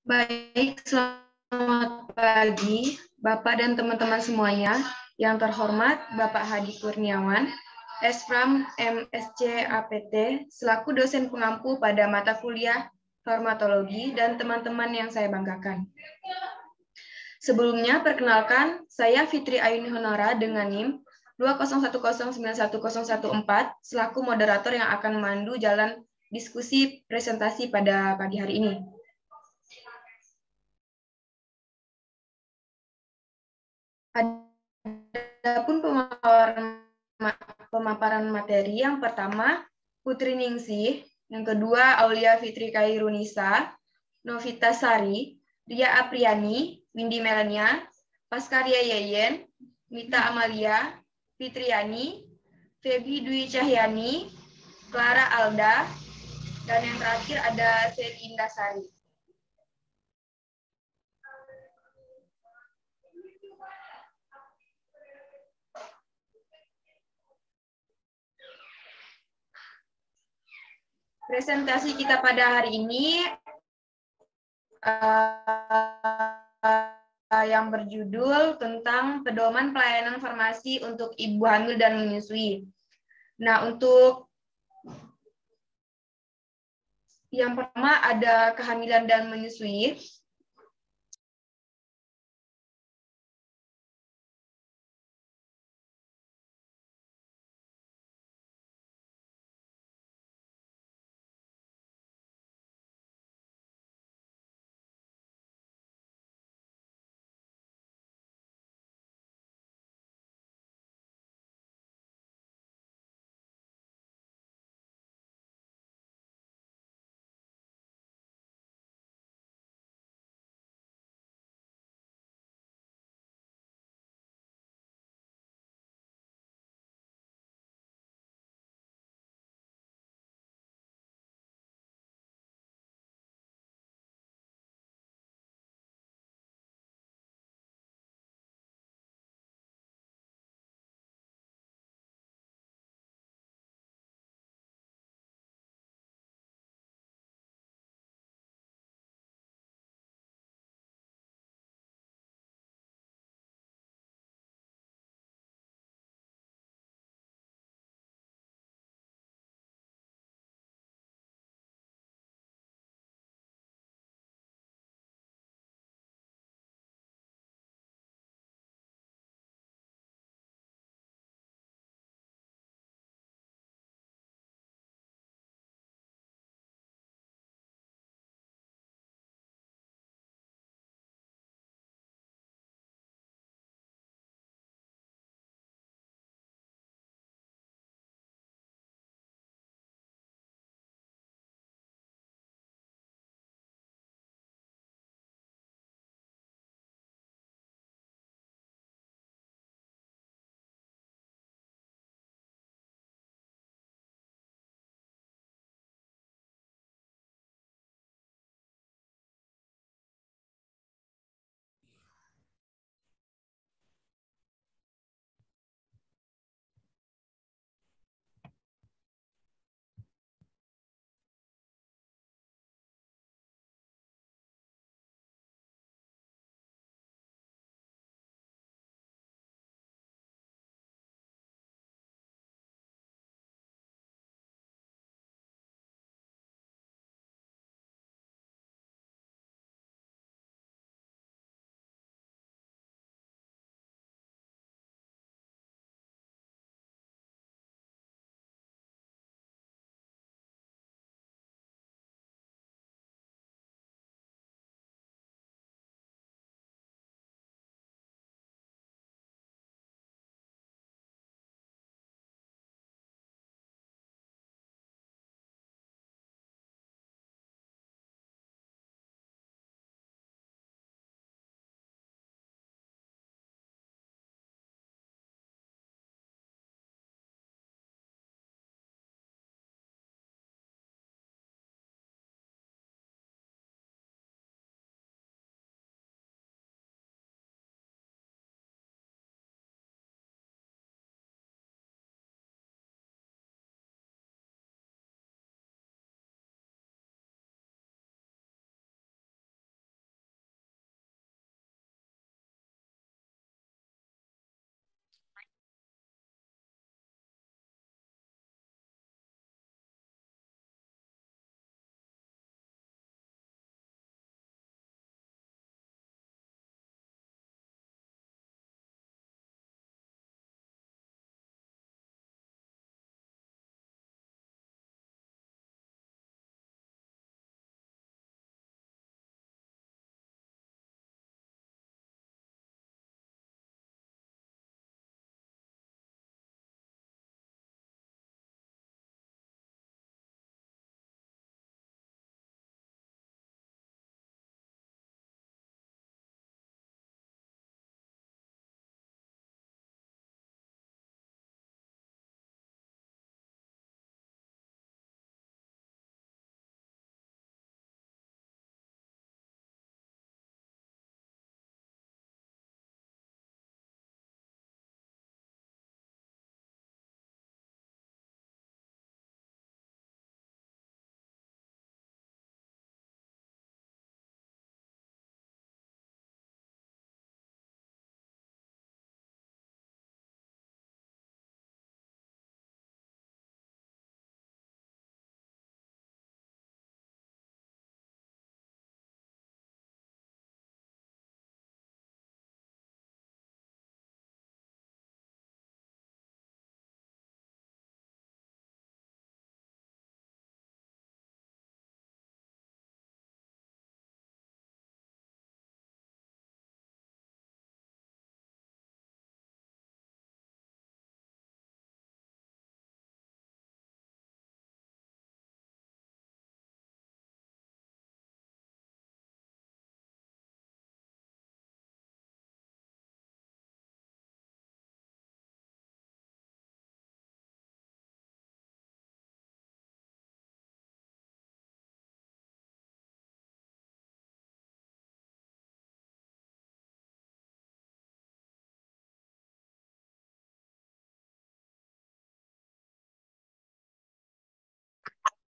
Baik, selamat pagi, Bapak dan teman-teman semuanya. Yang terhormat, Bapak Hadi Kurniawan, Esfram MSc APT, selaku dosen pengampu pada mata kuliah Farmakologi dan teman-teman yang saya banggakan. Sebelumnya, perkenalkan, saya Fitri Ayuni Honora dengan NIM 201091014 selaku moderator yang akan memandu jalan diskusi presentasi pada pagi hari ini. Adapun pemaparan materi yang pertama Putri Ningsih, yang kedua Aulia Fitri Kairunisa, Novita Sari, Ria Apriani, Windy Melania, Paskaria Yeyen, Mita Amalia, Fitriani, Febi Dwi Cahyani, Clara Alda, dan yang terakhir ada Seri Indasari. Presentasi kita pada hari ini yang berjudul tentang pedoman pelayanan farmasi untuk ibu hamil dan menyusui. Nah, untuk yang pertama ada kehamilan dan menyusui.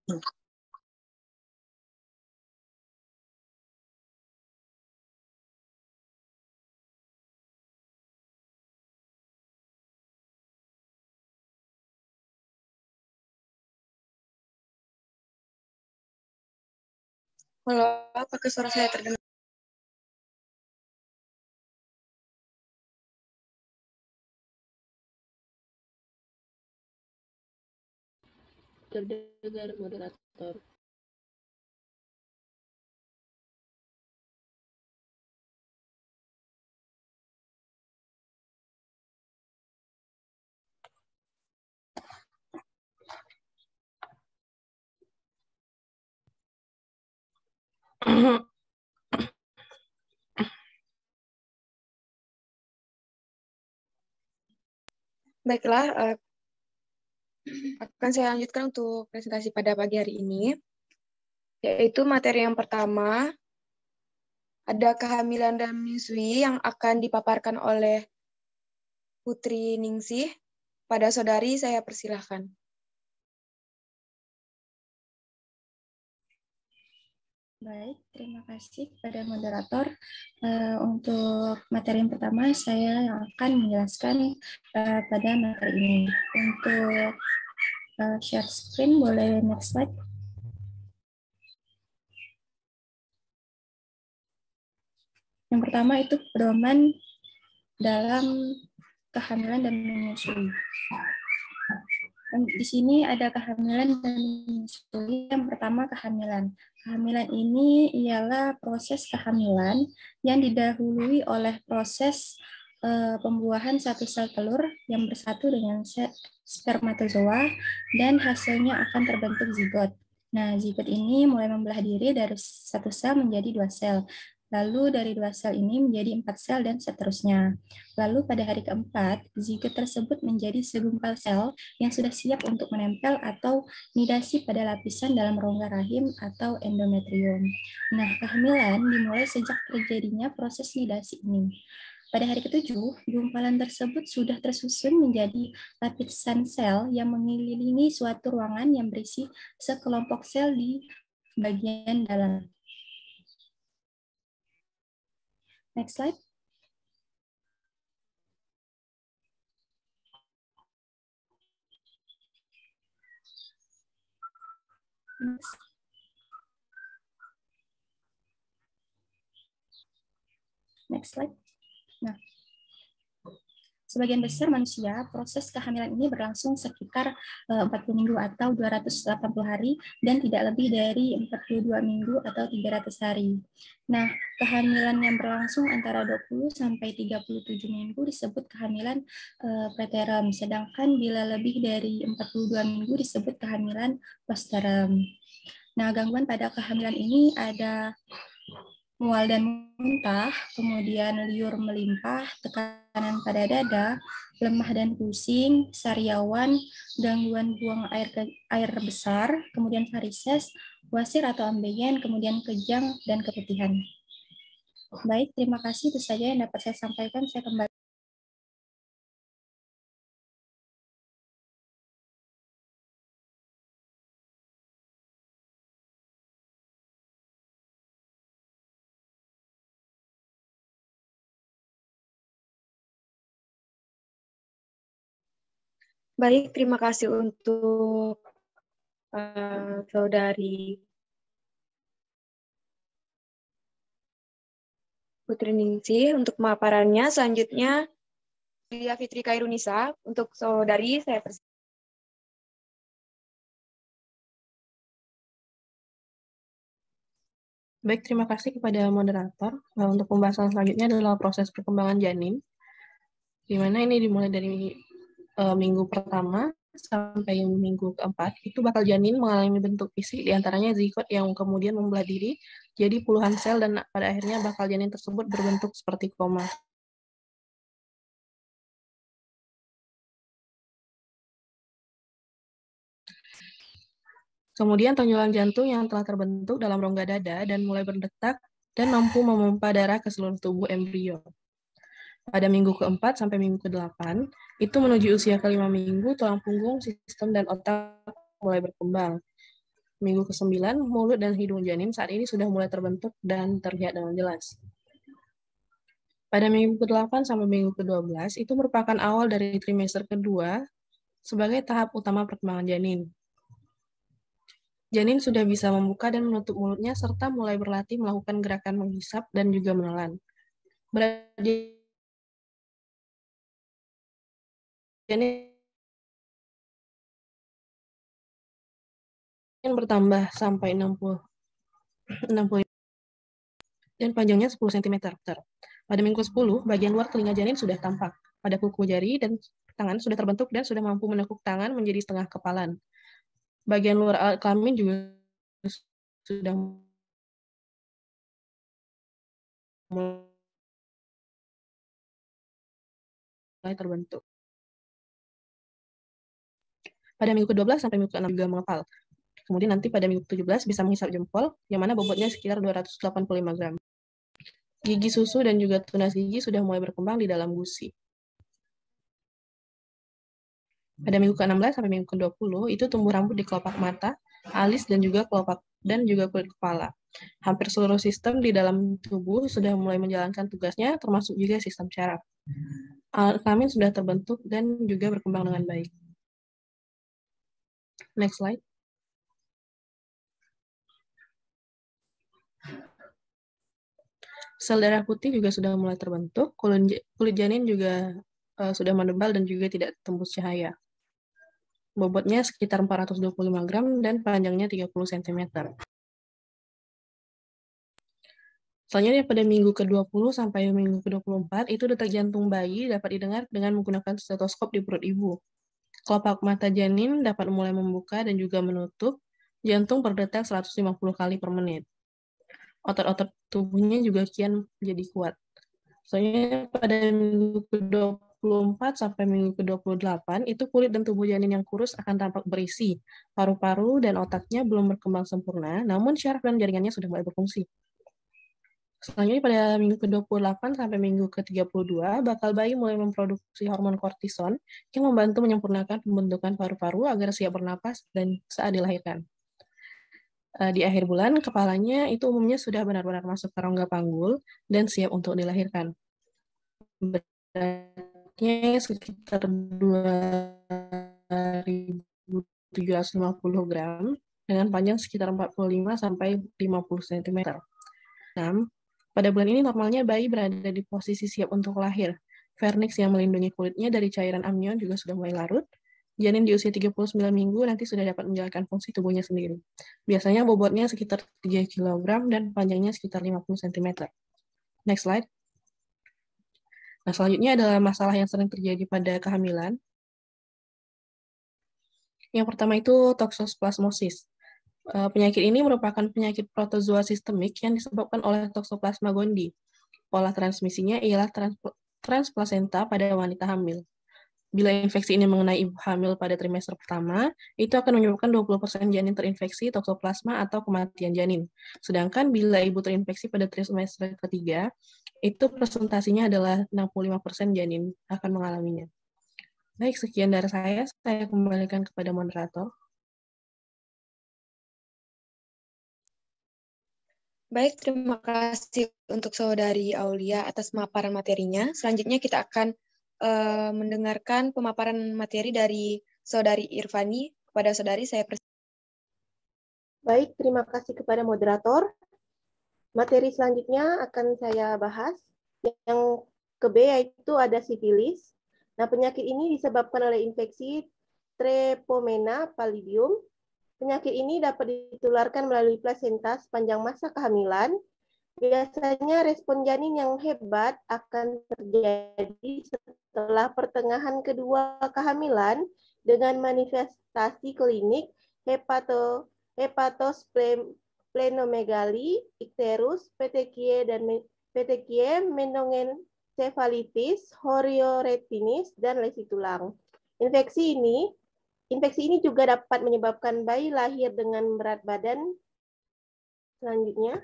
Halo, apakah suara saya terdengar? Terdengar moderator. Baiklah, akan saya lanjutkan untuk presentasi pada pagi hari ini, yaitu materi yang pertama, ada kehamilan dan menyusui yang akan dipaparkan oleh Putri Ningsih. Pada saudari, saya persilahkan. Baik, terima kasih kepada moderator. Untuk materi yang pertama, saya yang akan menjelaskan pada materi ini. Untuk share screen, boleh next slide. Yang pertama itu pedoman dalam kehamilan dan menyusui. Di sini ada kehamilan dan menyusui. Yang pertama kehamilan. Kehamilan ini ialah proses kehamilan yang didahului oleh proses pembuahan satu sel telur yang bersatu dengan spermatozoa dan hasilnya akan terbentuk zigot. Nah, zigot ini mulai membelah diri dari satu sel menjadi 2 sel. Lalu dari 2 sel ini menjadi 4 sel dan seterusnya. Lalu pada hari keempat, zigot tersebut menjadi segumpal sel yang sudah siap untuk menempel atau nidasi pada lapisan dalam rongga rahim atau endometrium. Nah, kehamilan dimulai sejak terjadinya proses nidasi ini. Pada hari ketujuh, gumpalan tersebut sudah tersusun menjadi lapisan sel yang mengelilingi suatu ruangan yang berisi sekelompok sel di bagian dalam. Next slide. Next slide. Nah, sebagian besar manusia, proses kehamilan ini berlangsung sekitar 40 minggu atau 280 hari dan tidak lebih dari 42 minggu atau 300 hari. Nah, kehamilan yang berlangsung antara 20 sampai 37 minggu disebut kehamilan preterm, sedangkan bila lebih dari 42 minggu disebut kehamilan postpartum. Nah, gangguan pada kehamilan ini ada mual dan muntah, kemudian liur melimpah, tekanan pada dada, lemah dan pusing, sariawan, gangguan buang air besar, kemudian varises, wasir atau ambeien, kemudian kejang dan keputihan. Baik, terima kasih. Itu saja yang dapat saya sampaikan. Saya kembali. Baik, terima kasih untuk saudari Putri Ningsih untuk pemaparannya. Selanjutnya, Aulia Fitri Khairunisa. Untuk saudari, saya persilakan. Baik, terima kasih kepada moderator. Untuk pembahasan selanjutnya adalah proses perkembangan janin, di mana ini dimulai dari minggu pertama sampai minggu keempat, itu bakal janin mengalami bentuk fisik, diantaranya zigot yang kemudian membelah diri jadi puluhan sel, dan pada akhirnya bakal janin tersebut berbentuk seperti koma. Kemudian tonjolan jantung yang telah terbentuk dalam rongga dada dan mulai berdetak dan mampu memompa darah ke seluruh tubuh embrio. Pada minggu keempat sampai minggu ke-8, itu menuju usia ke-5 minggu, tulang punggung, sistem, dan otak mulai berkembang. Minggu ke-9, mulut dan hidung janin saat ini sudah mulai terbentuk dan terlihat dengan jelas. Pada minggu ke-8 sampai minggu ke-12, itu merupakan awal dari trimester kedua sebagai tahap utama perkembangan janin. Janin sudah bisa membuka dan menutup mulutnya serta mulai berlatih melakukan gerakan menghisap dan juga menelan. Berat janin bertambah sampai 60 dan panjangnya 10 cm. Pada minggu 10, bagian luar telinga janin sudah tampak. Pada kuku jari dan tangan sudah terbentuk dan sudah mampu menekuk tangan menjadi setengah kepalan. Bagian luar alat kelamin juga sudah mulai terbentuk. Pada minggu ke-12 sampai minggu ke-6 juga mengepal. Kemudian nanti pada minggu ke-17 bisa menghisap jempol, yang mana bobotnya sekitar 285 gram. Gigi susu dan juga tunas gigi sudah mulai berkembang di dalam gusi. Pada minggu ke-16 sampai minggu ke-20, itu tumbuh rambut di kelopak mata, alis, dan juga kelopak dan juga kulit kepala. Hampir seluruh sistem di dalam tubuh sudah mulai menjalankan tugasnya, termasuk juga sistem syaraf. Alat kelamin sudah terbentuk dan juga berkembang dengan baik. Next slide. Sel darah putih juga sudah mulai terbentuk, kulit janin juga sudah menebal dan juga tidak tembus cahaya. Bobotnya sekitar 425 gram dan panjangnya 30 cm. Selanjutnya pada minggu ke-20 sampai minggu ke-24, itu detak jantung bayi dapat didengar dengan menggunakan stetoskop di perut ibu. Kelopak mata janin dapat mulai membuka dan juga menutup, jantung berdetak 150 kali per menit. Otot-otot tubuhnya juga kian menjadi kuat. Soalnya pada minggu ke-24 sampai minggu ke-28, itu kulit dan tubuh janin yang kurus akan tampak berisi. Paru-paru dan otaknya belum berkembang sempurna, namun syaraf dan jaringannya sudah mulai berfungsi. Selanjutnya pada minggu ke-28 sampai minggu ke-32, bakal bayi mulai memproduksi hormon kortison yang membantu menyempurnakan pembentukan paru-paru agar siap bernapas dan saat dilahirkan. Di akhir bulan, kepalanya itu umumnya sudah benar-benar masuk ke rongga panggul dan siap untuk dilahirkan. Beratnya sekitar 2.750 gram dengan panjang sekitar 45 sampai 50 cm. 6. Pada bulan ini normalnya bayi berada di posisi siap untuk lahir. Vernix yang melindungi kulitnya dari cairan amnion juga sudah mulai larut. Janin di usia 39 minggu nanti sudah dapat menjalankan fungsi tubuhnya sendiri. Biasanya bobotnya sekitar 3 kg dan panjangnya sekitar 50 cm. Next slide. Nah, selanjutnya adalah masalah yang sering terjadi pada kehamilan. Yang pertama itu toxoplasmosis. Penyakit ini merupakan penyakit protozoa sistemik yang disebabkan oleh Toxoplasma gondii. Pola transmisinya ialah transplasenta pada wanita hamil. Bila infeksi ini mengenai ibu hamil pada trimester pertama, itu akan menyebabkan 20% janin terinfeksi toxoplasma atau kematian janin. Sedangkan bila ibu terinfeksi pada trimester ketiga, itu presentasinya adalah 65% janin akan mengalaminya. Baik, sekian dari saya kembalikan kepada moderator. Baik, terima kasih untuk Saudari Aulia atas pemaparan materinya. Selanjutnya kita akan mendengarkan pemaparan materi dari Saudari Irvani. Kepada Saudari, saya Baik, terima kasih kepada moderator. Materi selanjutnya akan saya bahas. Yang ke B yaitu ada sifilis. Nah, penyakit ini disebabkan oleh infeksi Trepomena pallidum. Penyakit ini dapat ditularkan melalui plasenta sepanjang masa kehamilan. Biasanya respon janin yang hebat akan terjadi setelah pertengahan kedua kehamilan dengan manifestasi klinik hepatosplenomegali, ikterus, petekie, dan petekie, menongencefalitis, chorioretinitis, dan lesi tulang. Infeksi ini juga dapat menyebabkan bayi lahir dengan berat badan. Selanjutnya.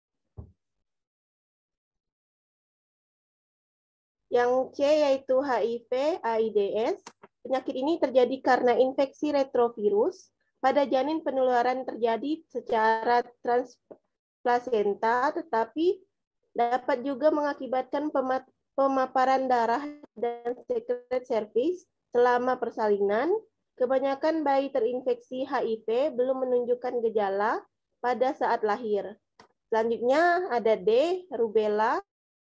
Yang C yaitu HIV/AIDS. Penyakit ini terjadi karena infeksi retrovirus. Pada janin penularan terjadi secara transplasenta, tetapi dapat juga mengakibatkan pemaparan darah dan sekret cervix selama persalinan. Kebanyakan bayi terinfeksi HIV belum menunjukkan gejala pada saat lahir. Selanjutnya ada D, rubella.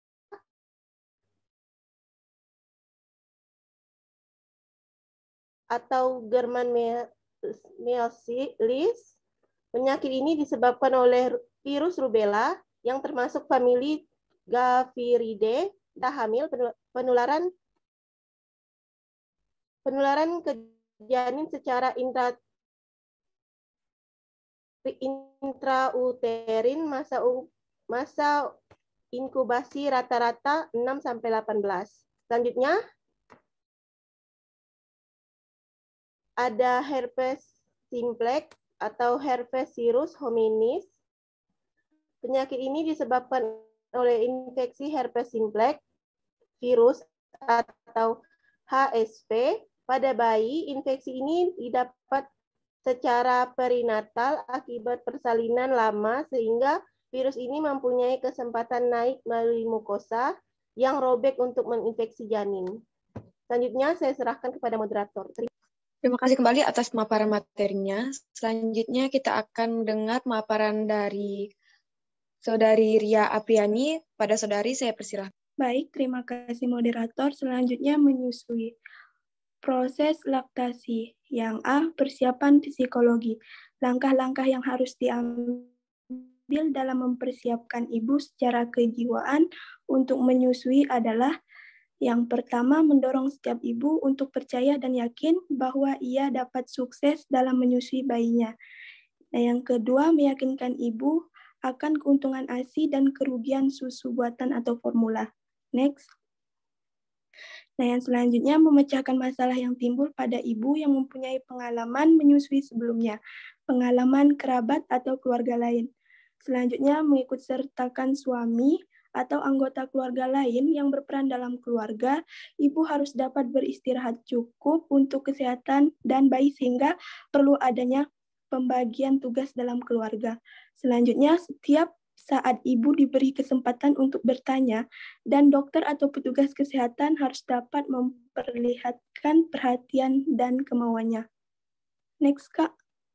Atau German myositis. Penyakit ini disebabkan oleh virus rubella yang termasuk famili Gaviridae. Pada hamil, penularan ke janin secara intrauterin, masa inkubasi rata-rata 6-18. Selanjutnya ada herpes simplex atau herpes virus hominis. Penyakit ini disebabkan oleh infeksi herpes simplex virus atau HSV pada bayi. Infeksi ini didapat secara perinatal akibat persalinan lama, sehingga virus ini mempunyai kesempatan naik melalui mukosa yang robek untuk menginfeksi janin. Selanjutnya saya serahkan kepada moderator. Terima kasih kembali atas pemaparan materinya. Selanjutnya kita akan mendengar pemaparan dari Saudari Ria Apriani. Pada Saudari saya persilahkan. Baik, terima kasih moderator. Selanjutnya menyusui. Proses laktasi. Yang A, persiapan psikologi. Langkah-langkah yang harus diambil dalam mempersiapkan ibu secara kejiwaan untuk menyusui adalah: yang pertama, mendorong setiap ibu untuk percaya dan yakin bahwa ia dapat sukses dalam menyusui bayinya. Nah, yang kedua, meyakinkan ibu akan keuntungan ASI dan kerugian susu buatan atau formula. Next. Nah, yang selanjutnya, memecahkan masalah yang timbul pada ibu yang mempunyai pengalaman menyusui sebelumnya, pengalaman kerabat atau keluarga lain. Selanjutnya, mengikut sertakan suami atau anggota keluarga lain yang berperan dalam keluarga. Ibu harus dapat beristirahat cukup untuk kesehatan dan bayi, sehingga perlu adanya pembagian tugas dalam keluarga. Selanjutnya, setiap saat ibu diberi kesempatan untuk bertanya, dan dokter atau petugas kesehatan harus dapat memperlihatkan perhatian dan kemauannya. Next, Kak.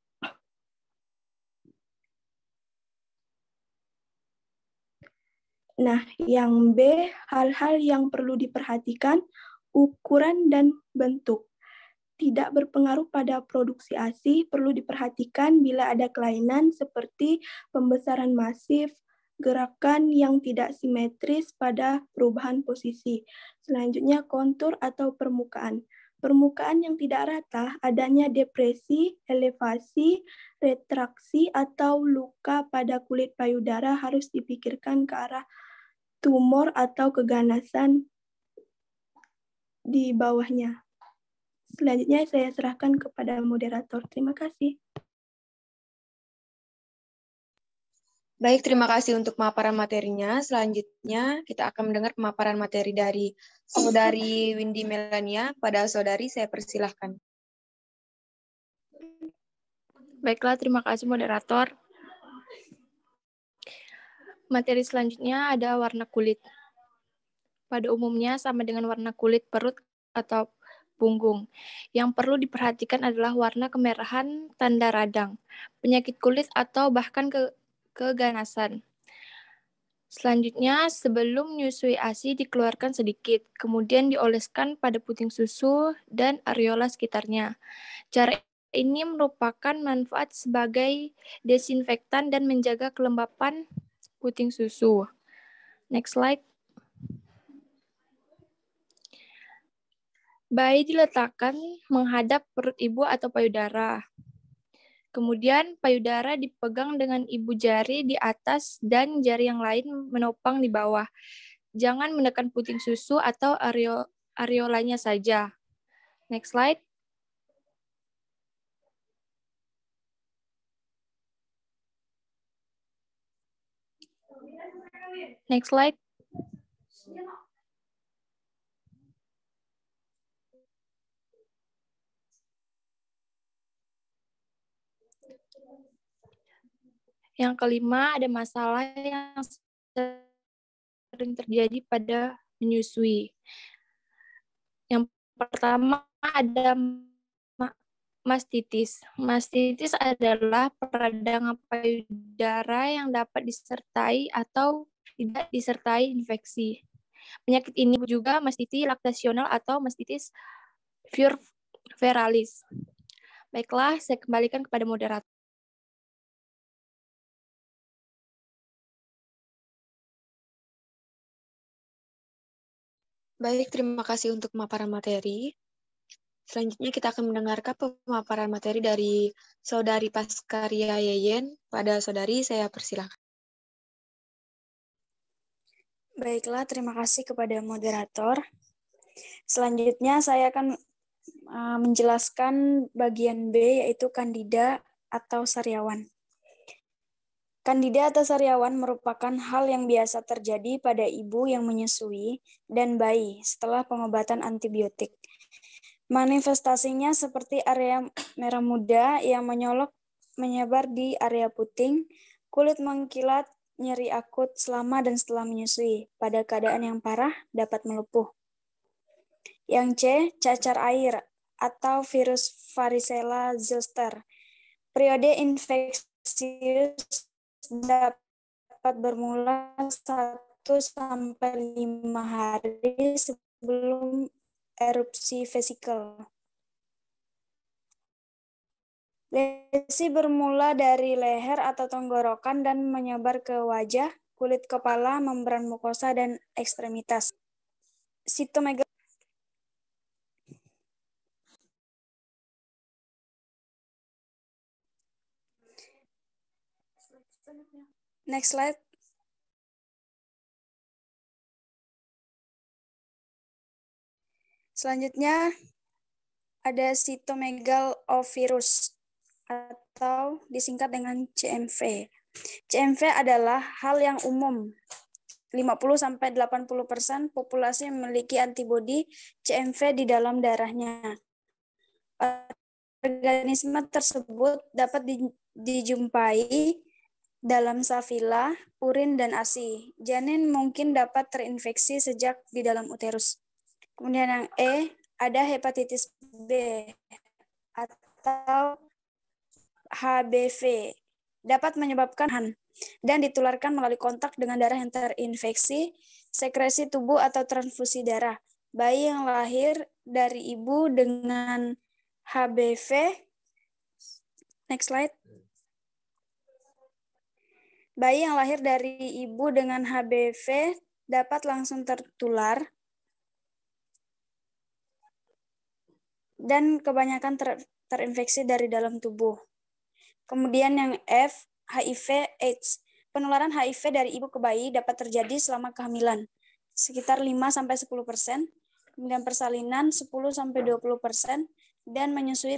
Nah, yang B, hal-hal yang perlu diperhatikan, ukuran dan bentuk. Tidak berpengaruh pada produksi ASI, perlu diperhatikan bila ada kelainan seperti pembesaran masif, gerakan yang tidak simetris pada perubahan posisi. Selanjutnya, kontur atau permukaan. Permukaan yang tidak rata, adanya depresi, elevasi, retraksi, atau luka pada kulit payudara harus dipikirkan ke arah tumor atau keganasan di bawahnya. Selanjutnya saya serahkan kepada moderator. Terima kasih. Baik, terima kasih untuk pemaparan materinya. Selanjutnya kita akan mendengar pemaparan materi dari Saudari Windy Melania. Pada Saudari saya persilahkan. Baiklah, terima kasih moderator. Materi selanjutnya ada warna kulit. Pada umumnya sama dengan warna kulit perut atau punggung. Yang perlu diperhatikan adalah warna kemerahan tanda radang, penyakit kulit, atau bahkan keganasan. Selanjutnya, sebelum menyusui ASI dikeluarkan sedikit, kemudian dioleskan pada puting susu dan areola sekitarnya. Cara ini merupakan manfaat sebagai desinfektan dan menjaga kelembapan puting susu. Next slide. Bayi diletakkan menghadap perut ibu atau payudara. Kemudian payudara dipegang dengan ibu jari di atas dan jari yang lain menopang di bawah. Jangan menekan puting susu atau areolanya saja. Next slide. Next slide. Yang kelima, ada masalah yang sering terjadi pada menyusui. Yang pertama ada mastitis. Mastitis adalah peradangan payudara yang dapat disertai atau tidak disertai infeksi. Penyakit ini juga mastitis laktasional atau mastitis puerperalis. Baiklah, saya kembalikan kepada moderator. Baik, terima kasih untuk pemaparan materi. Selanjutnya kita akan mendengarkan pemaparan materi dari Saudari Paskaria Yeyen. Pada Saudari, saya persilakan. Baiklah, terima kasih kepada moderator. Selanjutnya saya akan menjelaskan bagian B, yaitu kandida atau sariawan. Kandida atau sariawan merupakan hal yang biasa terjadi pada ibu yang menyusui dan bayi setelah pengobatan antibiotik. Manifestasinya seperti area merah muda yang menyolok menyebar di area puting, kulit mengkilat, nyeri akut selama dan setelah menyusui. Pada keadaan yang parah dapat melepuh. Yang C, cacar air atau virus varicella zoster. Periode infeksius dapat bermula 1-5 hari sebelum erupsi vesikel. Lesi bermula dari leher atau tenggorokan dan menyebar ke wajah, kulit kepala, membran mukosa, dan ekstremitas. Sitomegaly. Next slide. Selanjutnya ada cytomegalovirus atau disingkat dengan CMV. CMV adalah hal yang umum. 50-80% populasi memiliki antibodi CMV di dalam darahnya. Organisme tersebut dapat dijumpai dalam safila, urin, dan ASI. Janin mungkin dapat terinfeksi sejak di dalam uterus. Kemudian yang E, ada hepatitis B atau HBV. Dapat menyebabkan dan ditularkan melalui kontak dengan darah yang terinfeksi, sekresi tubuh atau transfusi darah. Bayi yang lahir dari ibu dengan HBV, next slide. Bayi yang lahir dari ibu dengan HBV dapat langsung tertular dan kebanyakan terinfeksi dari dalam tubuh. Kemudian yang F, HIV/AIDS. Penularan HIV dari ibu ke bayi dapat terjadi selama kehamilan, sekitar 5-10%, kemudian persalinan 10-20%, dan menyusui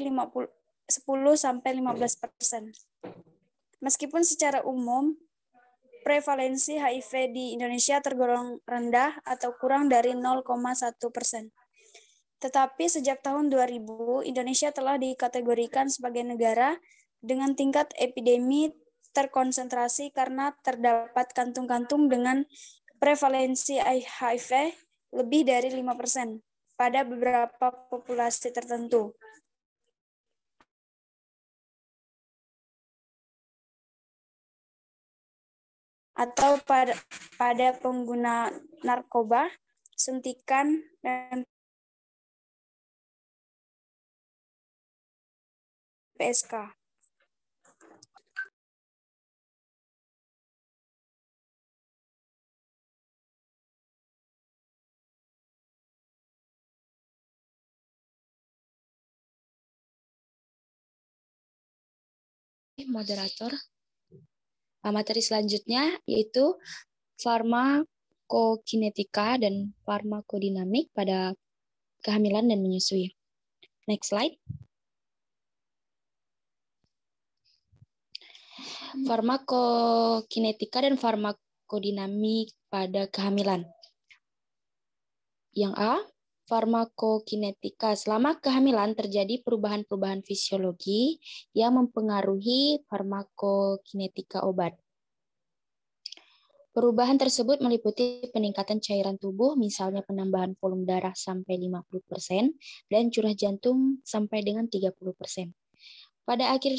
10-15%. Meskipun secara umum, prevalensi HIV di Indonesia tergolong rendah atau kurang dari 0,1%. Tetapi sejak tahun 2000, Indonesia telah dikategorikan sebagai negara dengan tingkat epidemi terkonsentrasi karena terdapat kantung-kantung dengan prevalensi HIV lebih dari 5% pada beberapa populasi tertentu. Atau pada pengguna narkoba, suntikan, dan PSK. Moderator. Materi selanjutnya yaitu farmakokinetika dan farmakodinamik pada kehamilan dan menyusui. Next slide. Farmakokinetika dan farmakodinamik pada kehamilan. Yang A, Farmakokinetika. Selama kehamilan terjadi perubahan-perubahan fisiologi yang mempengaruhi farmakokinetika obat. Perubahan tersebut meliputi peningkatan cairan tubuh, misalnya penambahan volume darah sampai 50% dan curah jantung sampai dengan 30%. Pada akhir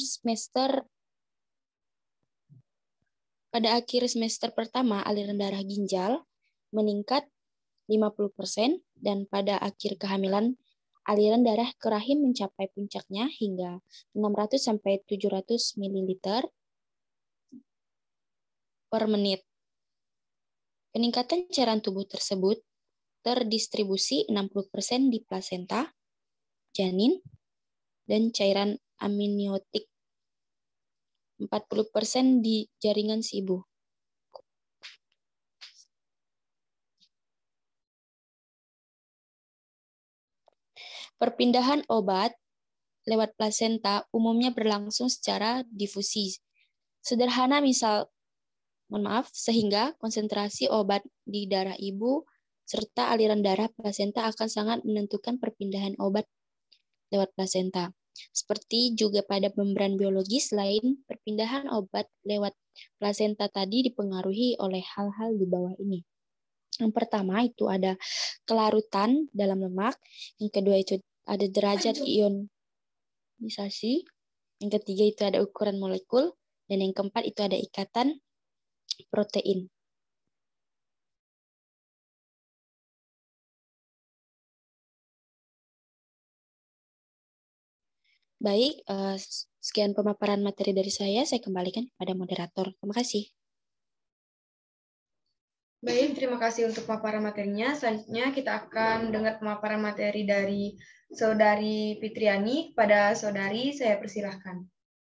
semester pertama, aliran darah ginjal meningkat 50% dan pada akhir kehamilan aliran darah ke rahim mencapai puncaknya hingga 600 sampai 700 ml per menit. Peningkatan cairan tubuh tersebut terdistribusi 60% di plasenta, janin, dan cairan amniotik, 40% di jaringan si ibu. Perpindahan obat lewat plasenta umumnya berlangsung secara difusi. Sehingga konsentrasi obat di darah ibu serta aliran darah plasenta akan sangat menentukan perpindahan obat lewat plasenta. Seperti juga pada membran biologis lain, perpindahan obat lewat plasenta tadi dipengaruhi oleh hal-hal di bawah ini. Yang pertama itu ada kelarutan dalam lemak, yang kedua itu ada derajat ionisasi, yang ketiga itu ada ukuran molekul, dan yang keempat itu ada ikatan protein. Baik, sekian pemaparan materi dari saya kembalikan kepada moderator. Terima kasih. Baik, terima kasih untuk pemaparan materinya. Selanjutnya kita akan dengar pemaparan materi dari Saudari Fitriani. Kepada Saudari, saya persilahkan.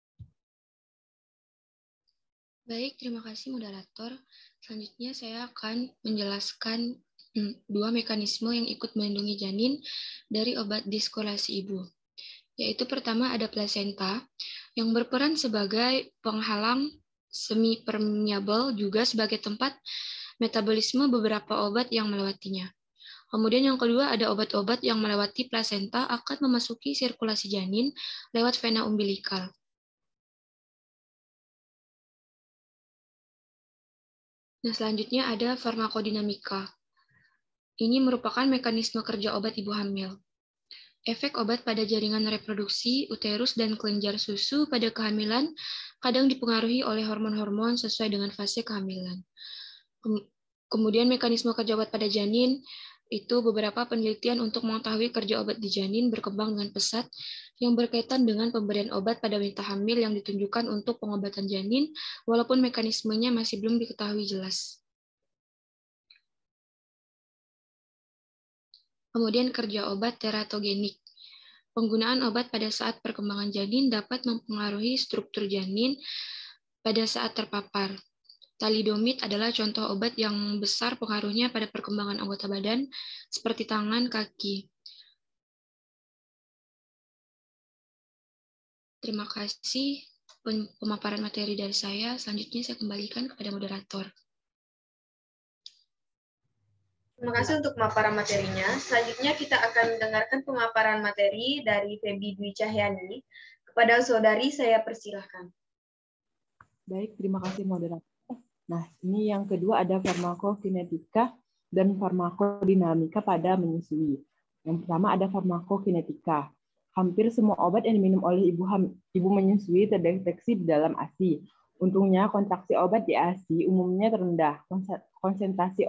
Baik, terima kasih moderator. Selanjutnya saya akan menjelaskan dua mekanisme yang ikut melindungi janin dari obat diskolasi ibu. Yaitu pertama ada plasenta yang berperan sebagai penghalang semi-permeable juga sebagai tempat metabolisme beberapa obat yang melewatinya. Kemudian yang kedua ada obat-obat yang melewati plasenta akan memasuki sirkulasi janin lewat vena umbilikal. Nah, selanjutnya ada farmakodinamika. Ini merupakan mekanisme kerja obat ibu hamil. Efek obat pada jaringan reproduksi, uterus, dan kelenjar susu pada kehamilan kadang dipengaruhi oleh hormon-hormon sesuai dengan fase kehamilan. Kemudian mekanisme kerja obat pada janin, itu beberapa penelitian untuk mengetahui kerja obat di janin berkembang dengan pesat yang berkaitan dengan pemberian obat pada wanita hamil yang ditunjukkan untuk pengobatan janin, walaupun mekanismenya masih belum diketahui jelas. Kemudian kerja obat teratogenik. Penggunaan obat pada saat perkembangan janin dapat mempengaruhi struktur janin pada saat terpapar. Thalidomid adalah contoh obat yang besar pengaruhnya pada perkembangan anggota badan, seperti tangan, kaki. Terima kasih pemaparan materi dari saya. Selanjutnya saya kembalikan kepada moderator. Terima kasih untuk pemaparan materinya. Selanjutnya kita akan mendengarkan pemaparan materi dari Feby Dwi Cahyani. Kepada Saudari, saya persilahkan. Baik, terima kasih moderator. Nah, ini yang kedua ada farmakokinetika dan farmakodinamika pada menyusui. Yang pertama ada farmakokinetika. Hampir semua obat yang diminum oleh ibu menyusui terdeteksi di dalam ASI. Untungnya kontraksi obat di ASI umumnya terendah. Konsentrasi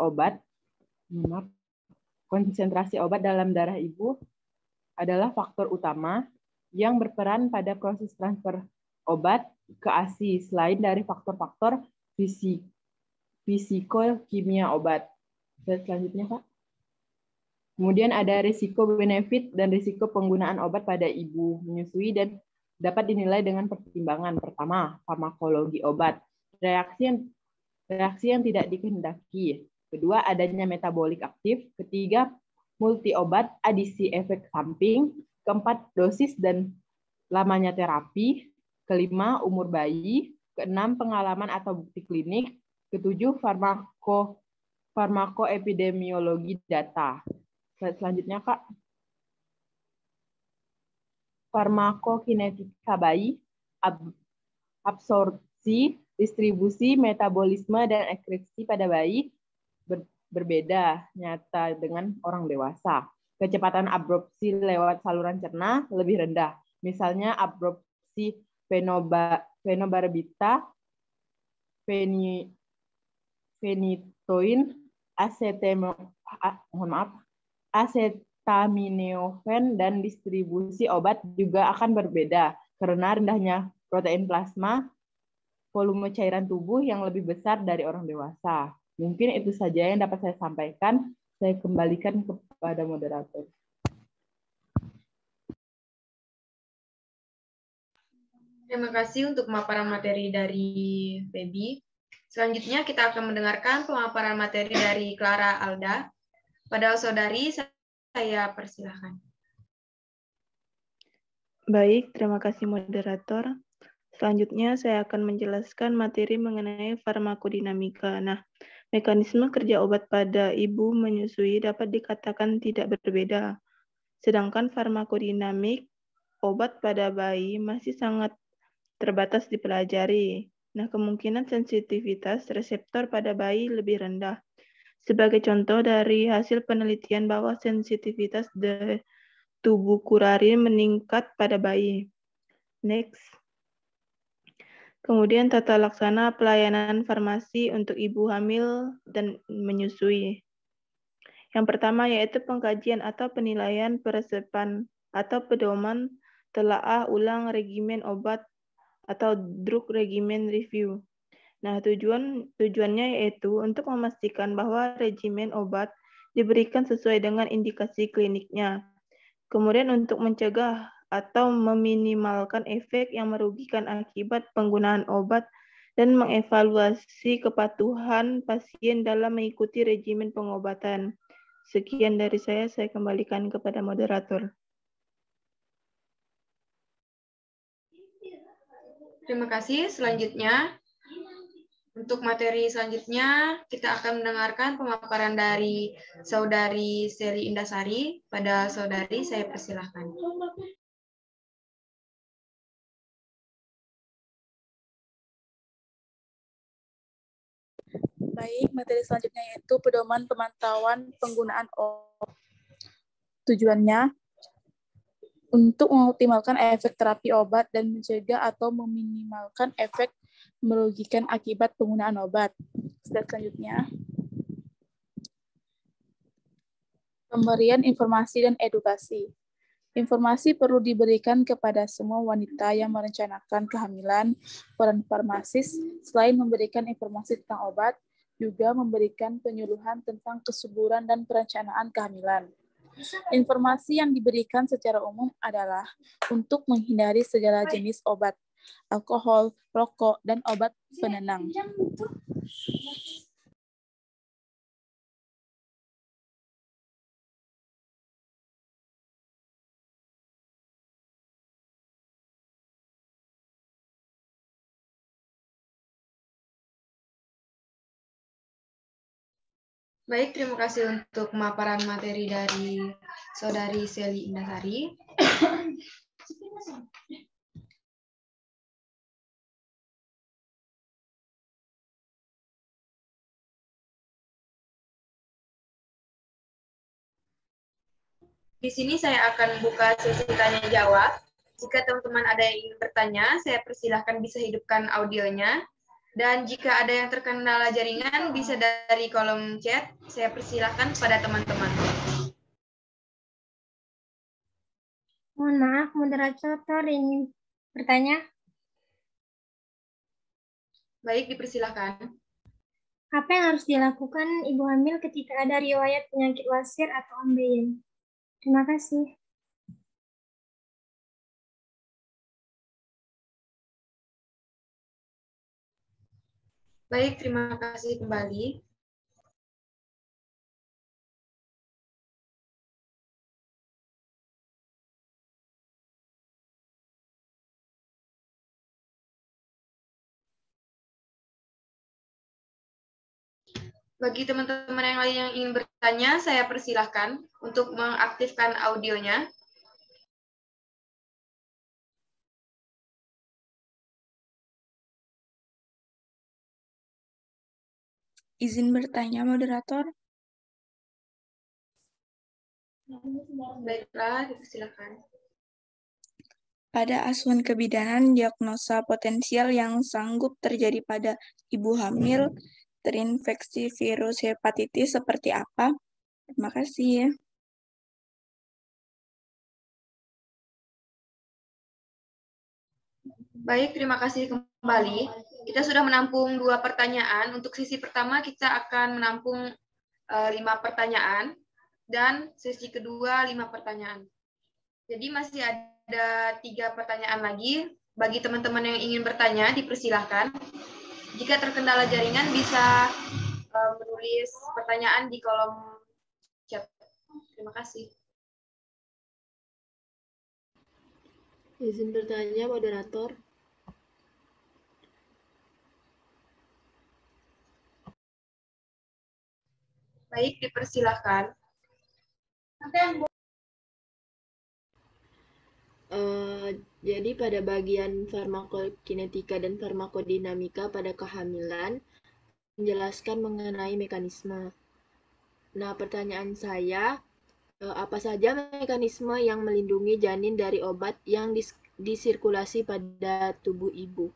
obat dalam darah ibu adalah faktor utama yang berperan pada proses transfer obat ke ASI selain dari faktor-faktor fisikokimia obat. Selanjutnya, Pak. Kemudian ada risiko benefit dan risiko penggunaan obat pada ibu menyusui dan dapat dinilai dengan pertimbangan. Pertama, farmakologi obat. Reaksi yang tidak dikehendaki. Kedua, adanya metabolik aktif. Ketiga, multi obat, adisi efek samping. Keempat, dosis dan lamanya terapi. Kelima, umur bayi. Keenam, pengalaman atau bukti klinik. Ketujuh, farmakoepidemiologi data. Slide selanjutnya, Kak. Farmakokinetika bayi, absorpsi, distribusi, metabolisme, dan ekskripsi pada bayi berbeda nyata dengan orang dewasa. Kecepatan absorpsi lewat saluran cerna lebih rendah. Misalnya absorpsi fenobarbital, phenytoin, acetaminophen, dan distribusi obat juga akan berbeda karena rendahnya protein plasma, volume cairan tubuh yang lebih besar dari orang dewasa. Mungkin itu saja yang dapat saya sampaikan. Saya kembalikan kepada moderator. Terima kasih untuk pemaparan materi dari Feby. Selanjutnya kita akan mendengarkan pemaparan materi dari Clara Alda. Pada saudari, saya persilahkan. Baik, terima kasih moderator. Selanjutnya saya akan menjelaskan materi mengenai farmakodinamika. Nah, mekanisme kerja obat pada ibu menyusui dapat dikatakan tidak berbeda. Sedangkan farmakodinamik obat pada bayi masih sangat terbatas dipelajari. Nah, kemungkinan sensitivitas reseptor pada bayi lebih rendah. Sebagai contoh dari hasil penelitian bahwa sensitivitas tubuh kurarin meningkat pada bayi. Next. Kemudian tata laksana pelayanan farmasi untuk ibu hamil dan menyusui. Yang pertama yaitu pengkajian atau penilaian peresepan atau pedoman telaah ulang regimen obat atau drug regimen review. Nah, tujuannya yaitu untuk memastikan bahwa regimen obat diberikan sesuai dengan indikasi kliniknya. Kemudian untuk mencegah atau meminimalkan efek yang merugikan akibat penggunaan obat dan mengevaluasi kepatuhan pasien dalam mengikuti regimen pengobatan. Sekian dari saya kembalikan kepada moderator. Terima kasih. Selanjutnya, untuk materi selanjutnya, kita akan mendengarkan pemaparan dari Saudari Seli Indasari. Pada saudari, saya persilahkan. Baik, materi selanjutnya yaitu pedoman pemantauan penggunaan obat. Tujuannya untuk mengoptimalkan efek terapi obat dan mencegah atau meminimalkan efek merugikan akibat penggunaan obat. Selanjutnya, pemberian informasi dan edukasi. Informasi perlu diberikan kepada semua wanita yang merencanakan kehamilan. Peran farmasis selain memberikan informasi tentang obat, juga memberikan penyuluhan tentang kesuburan dan perencanaan kehamilan. Informasi yang diberikan secara umum adalah untuk menghindari segala jenis obat, alkohol, rokok, dan obat penenang. Baik, terima kasih untuk pemaparan materi dari Saudari Seli Indasari. Di sini saya akan buka sesi tanya jawab. Jika teman-teman ada yang ingin bertanya, saya persilahkan bisa hidupkan audionya. Dan jika ada yang terkendala jaringan, bisa dari kolom chat. Saya persilahkan pada teman-teman. Mohon maaf, moderator ingin bertanya. Baik, dipersilahkan. Apa yang harus dilakukan ibu hamil ketika ada riwayat penyakit wasir atau ambeien? Terima kasih. Baik, terima kasih kembali. Bagi teman-teman yang lain yang ingin bertanya, saya persilahkan untuk mengaktifkan audionya. Izin bertanya, moderator. Baiklah, dipersilakan. Pada asuhan kebidanan, diagnosa potensial yang sanggup terjadi pada ibu hamil terinfeksi virus hepatitis seperti apa? Terima kasih. Baik, terima kasih kembali. Kita sudah menampung 2 pertanyaan. Untuk sesi pertama kita akan menampung 5 pertanyaan dan sesi kedua 5 pertanyaan. Jadi masih ada 3 pertanyaan lagi. Bagi teman-teman yang ingin bertanya, dipersilahkan. Jika terkendala jaringan bisa menulis pertanyaan di kolom chat. Terima kasih. Izin bertanya, moderator. Baik, dipersilahkan. Jadi pada bagian farmakokinetika dan farmakodinamika pada kehamilan, menjelaskan mengenai mekanisme. Nah, pertanyaan saya, apa saja mekanisme yang melindungi janin dari obat yang disirkulasi pada tubuh ibu?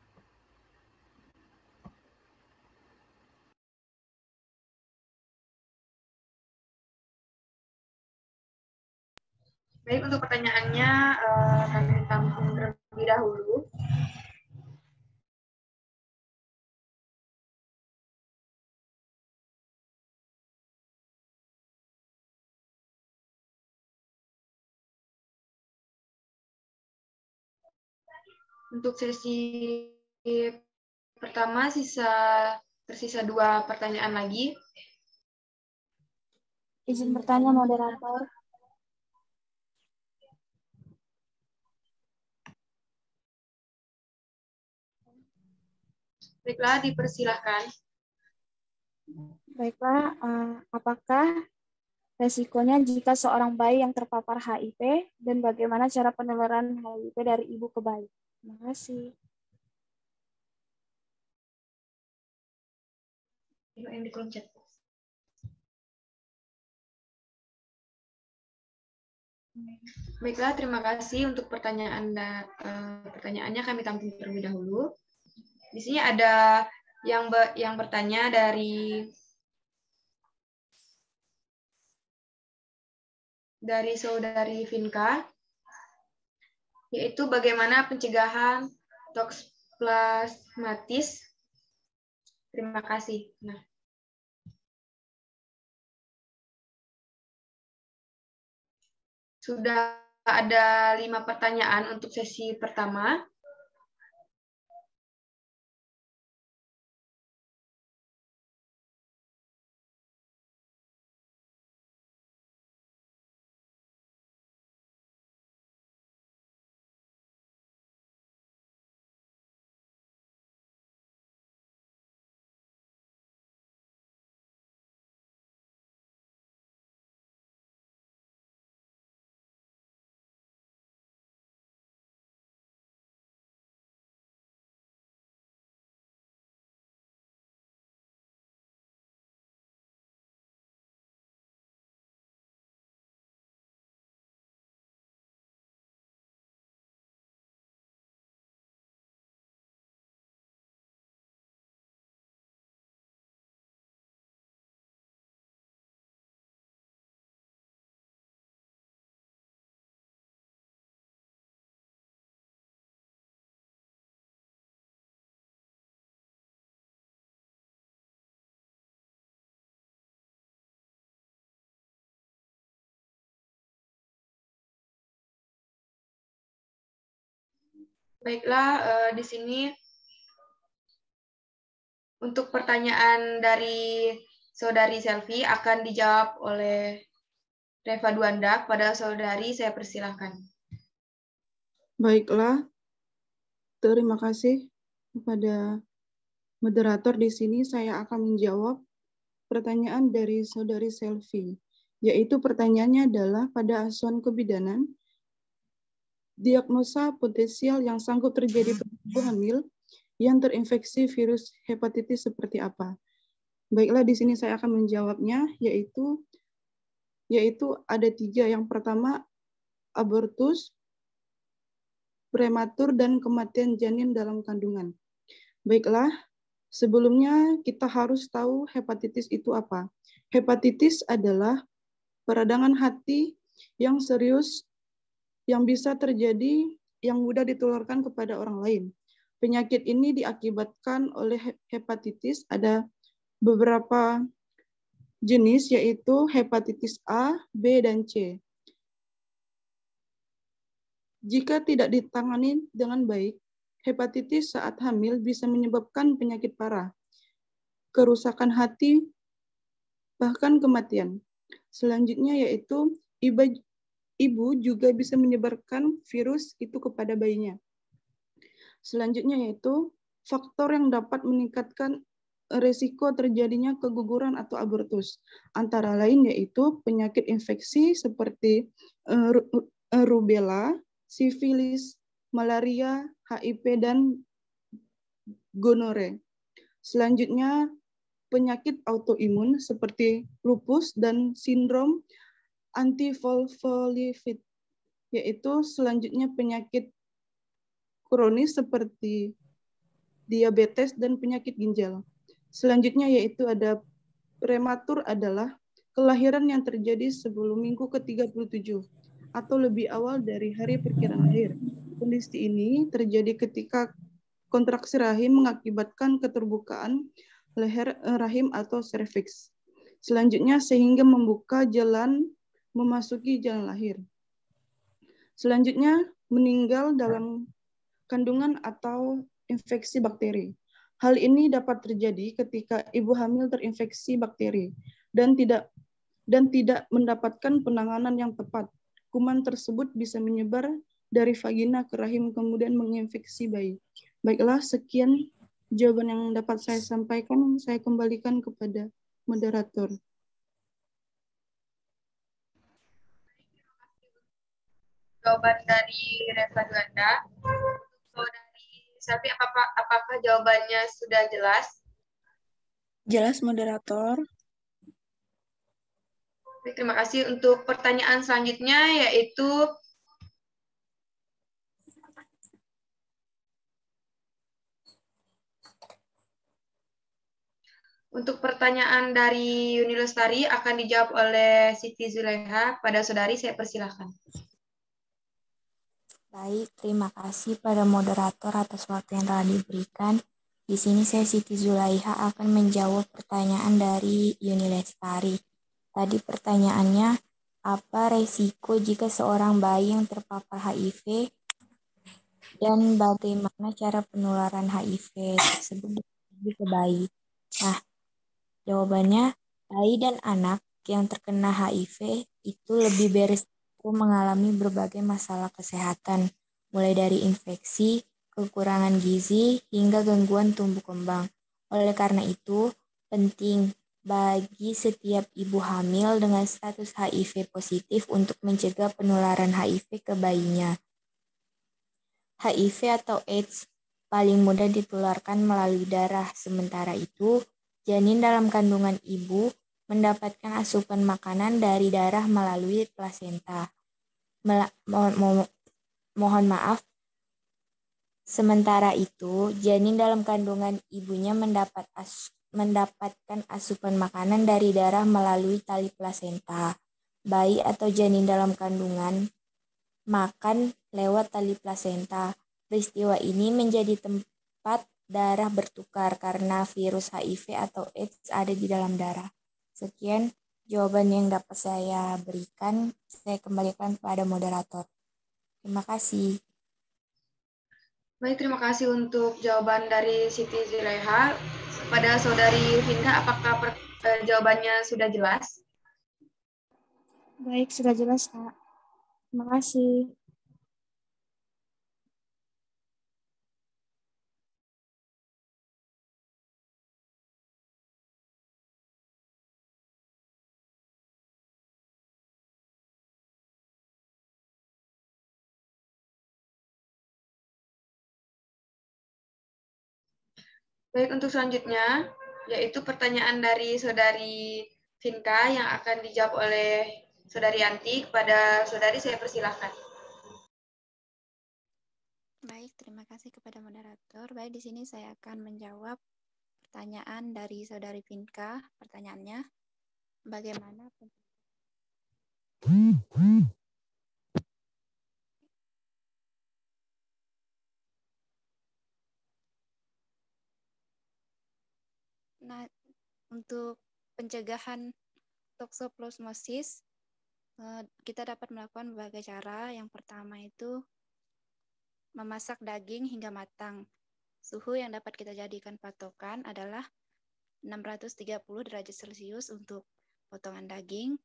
Baik, untuk pertanyaannya kami tampung terlebih dahulu. Untuk sesi pertama tersisa 2 pertanyaan lagi. Izin bertanya, moderator. Baiklah, dipersilahkan. Baiklah, apakah resikonya jika seorang bayi yang terpapar HIV dan bagaimana cara penularan HIV dari ibu ke bayi? Terima kasih. Yang di kolom chat. Baiklah, terima kasih untuk pertanyaannya kami tampung terlebih dahulu. Di sini ada yang bertanya dari saudari Vinka, yaitu bagaimana pencegahan toksplasmatis. Terima kasih. Nah, sudah ada 5 pertanyaan untuk sesi pertama. Baiklah, di sini untuk pertanyaan dari saudari Selvi akan dijawab oleh Reva Duanda. Pada saudari, saya persilahkan. Baiklah, terima kasih kepada moderator. Di sini saya akan menjawab pertanyaan dari Saudari Selvi, yaitu pertanyaannya adalah pada asuhan kebidanan, diagnosa potensial yang sanggup terjadi pada ibu hamil yang terinfeksi virus hepatitis seperti apa? Baiklah, di sini saya akan menjawabnya, yaitu ada 3. Yang pertama, abortus, prematur, dan kematian janin dalam kandungan. Baiklah, sebelumnya kita harus tahu hepatitis itu apa. Hepatitis adalah peradangan hati yang serius yang bisa terjadi yang mudah ditularkan kepada orang lain. Penyakit ini diakibatkan oleh hepatitis. Ada beberapa jenis, yaitu hepatitis A, B, dan C. Jika tidak ditangani dengan baik, hepatitis saat hamil bisa menyebabkan penyakit parah, kerusakan hati, bahkan kematian. Selanjutnya yaitu ibu juga bisa menyebarkan virus itu kepada bayinya. Selanjutnya yaitu faktor yang dapat meningkatkan resiko terjadinya keguguran atau abortus. Antara lain yaitu penyakit infeksi seperti rubella, sifilis, malaria, HIV, dan gonore. Selanjutnya, penyakit autoimun seperti lupus dan sindrom antifosfolipid, yaitu selanjutnya penyakit kronis seperti diabetes dan penyakit ginjal. Selanjutnya yaitu ada prematur, adalah kelahiran yang terjadi sebelum minggu ke-37 atau lebih awal dari hari perkiraan lahir. Kondisi ini terjadi ketika kontraksi rahim mengakibatkan keterbukaan leher rahim atau serviks. Selanjutnya sehingga membuka jalan memasuki jalan lahir. Selanjutnya meninggal dalam kandungan atau infeksi bakteri. Hal ini dapat terjadi ketika ibu hamil terinfeksi bakteri dan tidak mendapatkan penanganan yang tepat. Kuman tersebut bisa menyebar dari vagina ke rahim kemudian menginfeksi bayi. Baiklah, sekian jawaban yang dapat saya sampaikan. Saya kembalikan kepada moderator. Jawaban dari Reva Juanda. Saudari Selvi, apakah jawabannya sudah jelas? Jelas, moderator. Terima kasih. Untuk pertanyaan selanjutnya yaitu untuk pertanyaan dari Yuni Lestari akan dijawab oleh Siti Zulaiha. Pada saudari saya persilahkan. Baik, terima kasih pada moderator atas waktu yang telah diberikan. Di sini saya Siti Zulaiha akan menjawab pertanyaan dari Yuni Lestari. Tadi pertanyaannya, apa resiko jika seorang bayi yang terpapar HIV dan bagaimana cara penularan HIV tersebut ke bayi? Nah, jawabannya, bayi dan anak yang terkena HIV itu lebih beresiko mengalami berbagai masalah kesehatan, mulai dari infeksi, kekurangan gizi, hingga gangguan tumbuh kembang. Oleh karena itu, penting bagi setiap ibu hamil dengan status HIV positif untuk mencegah penularan HIV ke bayinya. HIV atau AIDS paling mudah ditularkan melalui darah, sementara itu, janin dalam kandungan ibu mendapatkan asupan makanan dari darah melalui plasenta. Mohon maaf. Sementara itu, janin dalam kandungan ibunya mendapatkan asupan makanan dari darah melalui tali plasenta. Bayi atau janin dalam kandungan makan lewat tali plasenta. Peristiwa ini menjadi tempat darah bertukar karena virus HIV atau AIDS ada di dalam darah. Sekian jawaban yang dapat saya berikan. Saya kembalikan kepada moderator. Terima kasih. Baik, terima kasih untuk jawaban dari Siti Zulaiha. Pada saudari Vinda, apakah jawabannya sudah jelas? Baik, sudah jelas, Kak. Terima kasih. Baik, untuk selanjutnya, yaitu pertanyaan dari Saudari Vinka yang akan dijawab oleh Saudari Yanti. Kepada Saudari, saya persilahkan. Baik, terima kasih kepada moderator. Baik, di sini saya akan menjawab pertanyaan dari Saudari Vinka. Pertanyaannya, bagaimana Nah, untuk pencegahan toksoplasmosis, kita dapat melakukan berbagai cara. Yang pertama itu memasak daging hingga matang. Suhu yang dapat kita jadikan patokan adalah 630 derajat Celcius untuk potongan daging,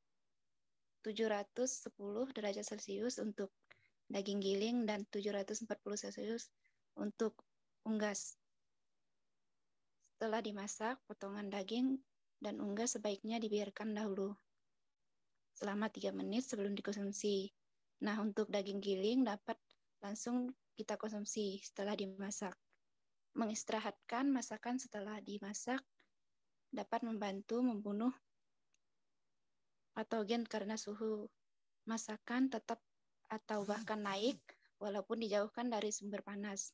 710 derajat Celcius untuk daging giling, dan 740 Celcius untuk unggas. Setelah dimasak, potongan daging dan unggas sebaiknya dibiarkan dahulu selama 3 menit sebelum dikonsumsi. Nah, untuk daging giling dapat langsung kita konsumsi setelah dimasak. Mengistirahatkan masakan setelah dimasak dapat membantu membunuh patogen karena suhu masakan tetap atau bahkan naik walaupun dijauhkan dari sumber panas.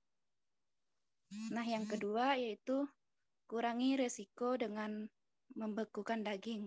Nah, yang kedua yaitu kurangi resiko dengan membekukan daging.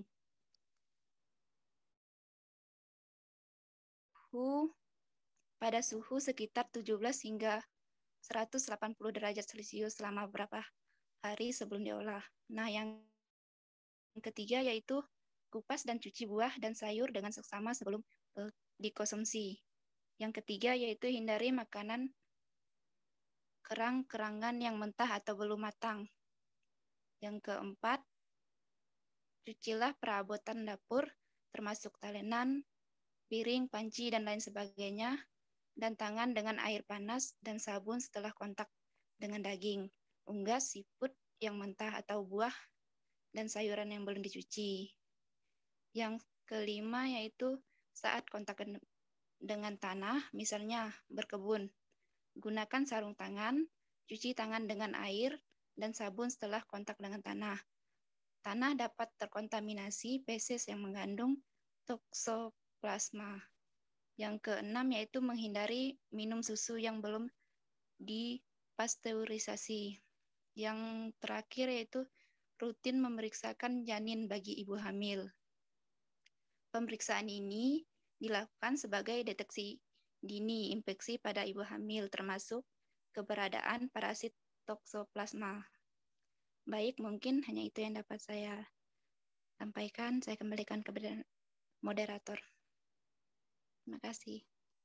Pada suhu sekitar 17 hingga 180 derajat Celcius selama beberapa hari sebelum diolah. Nah, yang ketiga yaitu kupas dan cuci buah dan sayur dengan seksama sebelum dikonsumsi. Yang ketiga yaitu hindari makanan kerang-kerangan yang mentah atau belum matang. Yang keempat, cucilah perabotan dapur termasuk talenan, piring, panci, dan lain sebagainya, dan tangan dengan air panas dan sabun setelah kontak dengan daging, unggas, seafood yang mentah atau buah, dan sayuran yang belum dicuci. Yang kelima yaitu saat kontak dengan tanah, misalnya berkebun, gunakan sarung tangan, cuci tangan dengan air, dan sabun setelah kontak dengan tanah. Tanah dapat terkontaminasi feses yang mengandung toksoplasma. Yang keenam yaitu menghindari minum susu yang belum dipasteurisasi. Yang terakhir yaitu rutin memeriksakan janin bagi ibu hamil. Pemeriksaan ini dilakukan sebagai deteksi dini infeksi pada ibu hamil termasuk keberadaan parasit toksoplasma. Baik, mungkin hanya itu yang dapat saya sampaikan. Saya kembalikan kepada moderator. Terima kasih.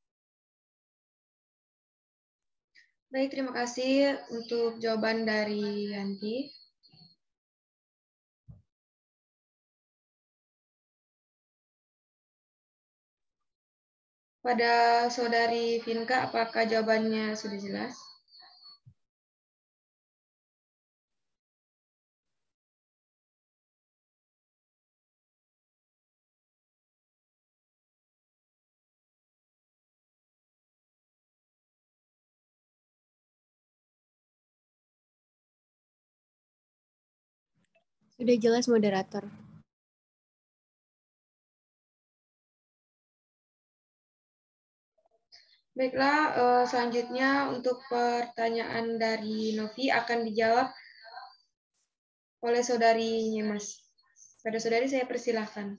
Baik, terima kasih untuk jawaban dari Yanti. Pada Saudari Vinka, apakah jawabannya sudah jelas? Sudah jelas, moderator. Baiklah, selanjutnya untuk pertanyaan dari Novi akan dijawab oleh Saudari Nyemas. Pada Saudari saya persilahkan.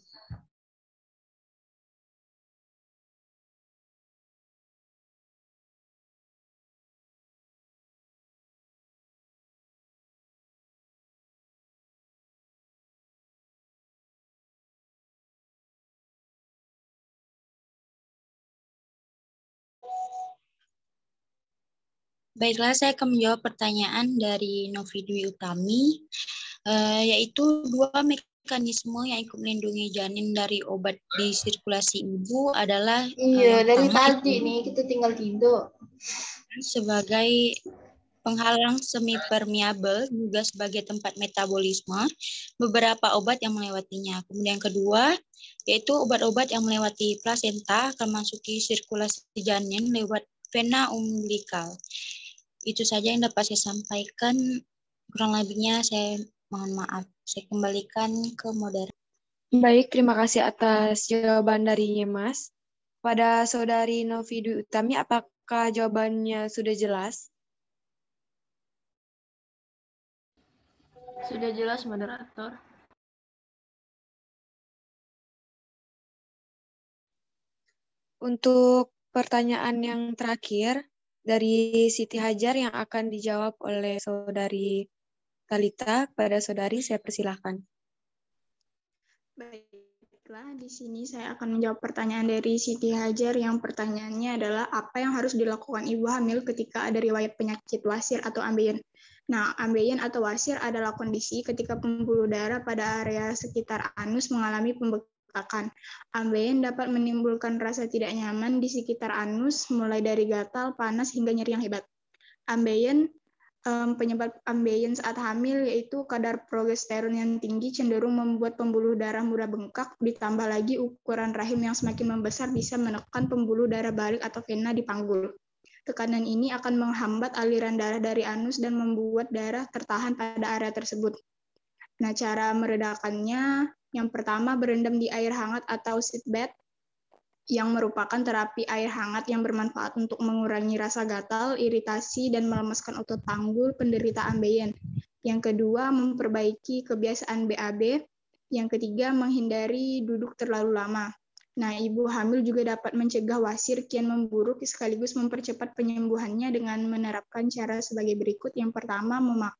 Baiklah, saya akan menjawab pertanyaan dari Novi Dwi Utami, yaitu 2 mekanisme yang ikut melindungi janin dari obat di sirkulasi ibu adalah iya, dari tadi nih kita tinggal tidur. Sebagai penghalang semi permeabel juga sebagai tempat metabolisme beberapa obat yang melewatinya. Kemudian yang kedua yaitu obat-obat yang melewati plasenta akan masuki sirkulasi janin lewat vena umbilikal. Itu saja yang dapat saya sampaikan. Kurang lebihnya saya mohon maaf. Saya kembalikan ke moderator. Baik, terima kasih atas jawaban dari Mas. Pada Saudari Novi Dwi Utami, apakah jawabannya sudah jelas? Sudah jelas, moderator. Untuk pertanyaan yang terakhir dari Siti Hajar yang akan dijawab oleh Saudari Talita, pada Saudari saya persilahkan. Baiklah, di sini saya akan menjawab pertanyaan dari Siti Hajar yang pertanyaannya adalah apa yang harus dilakukan ibu hamil ketika ada riwayat penyakit wasir atau ambeien. Nah, ambeien atau wasir adalah kondisi ketika pembuluh darah pada area sekitar anus mengalami pembekakan. Ambeien dapat menimbulkan rasa tidak nyaman di sekitar anus, mulai dari gatal, panas, hingga nyeri yang hebat. Penyebab ambeien saat hamil yaitu kadar progesteron yang tinggi cenderung membuat pembuluh darah mudah bengkak, ditambah lagi ukuran rahim yang semakin membesar bisa menekan pembuluh darah balik atau vena di panggul. Tekanan ini akan menghambat aliran darah dari anus dan membuat darah tertahan pada area tersebut. Nah, cara meredakannya, yang pertama berendam di air hangat atau seatbed, yang merupakan terapi air hangat yang bermanfaat untuk mengurangi rasa gatal, iritasi, dan melemaskan otot panggul penderita ambeien. Yang kedua, memperbaiki kebiasaan BAB. Yang ketiga, menghindari duduk terlalu lama. Nah, ibu hamil juga dapat mencegah wasir kian memburuk sekaligus mempercepat penyembuhannya dengan menerapkan cara sebagai berikut. Yang pertama,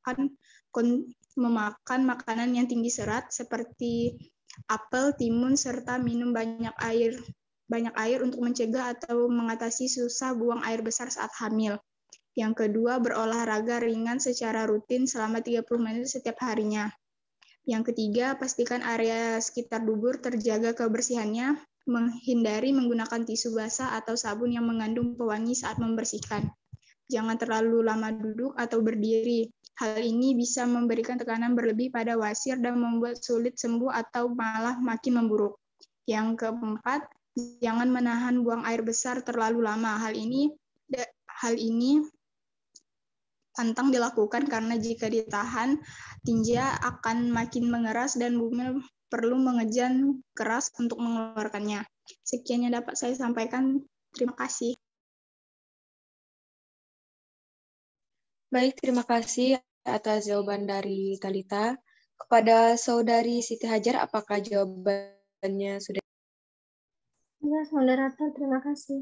memakan makanan yang tinggi serat seperti apel, timun, serta minum banyak air untuk mencegah atau mengatasi susah buang air besar saat hamil. Yang kedua, berolahraga ringan secara rutin selama 30 menit setiap harinya. Yang ketiga, pastikan area sekitar dubur terjaga kebersihannya, menghindari menggunakan tisu basah atau sabun yang mengandung pewangi saat membersihkan. Jangan terlalu lama duduk atau berdiri. Hal ini bisa memberikan tekanan berlebih pada wasir dan membuat sulit sembuh atau malah makin memburuk. Yang keempat, jangan menahan buang air besar terlalu lama. Hal ini pantang dilakukan karena jika ditahan, tinja akan makin mengeras dan bumil perlu mengejan keras untuk mengeluarkannya. Sekian yang dapat saya sampaikan. Terima kasih. Baik, terima kasih atas jawaban dari Talita. Kepada Saudari Siti Hajar, apakah jawabannya sudah? Jelas, moderator. Terima kasih.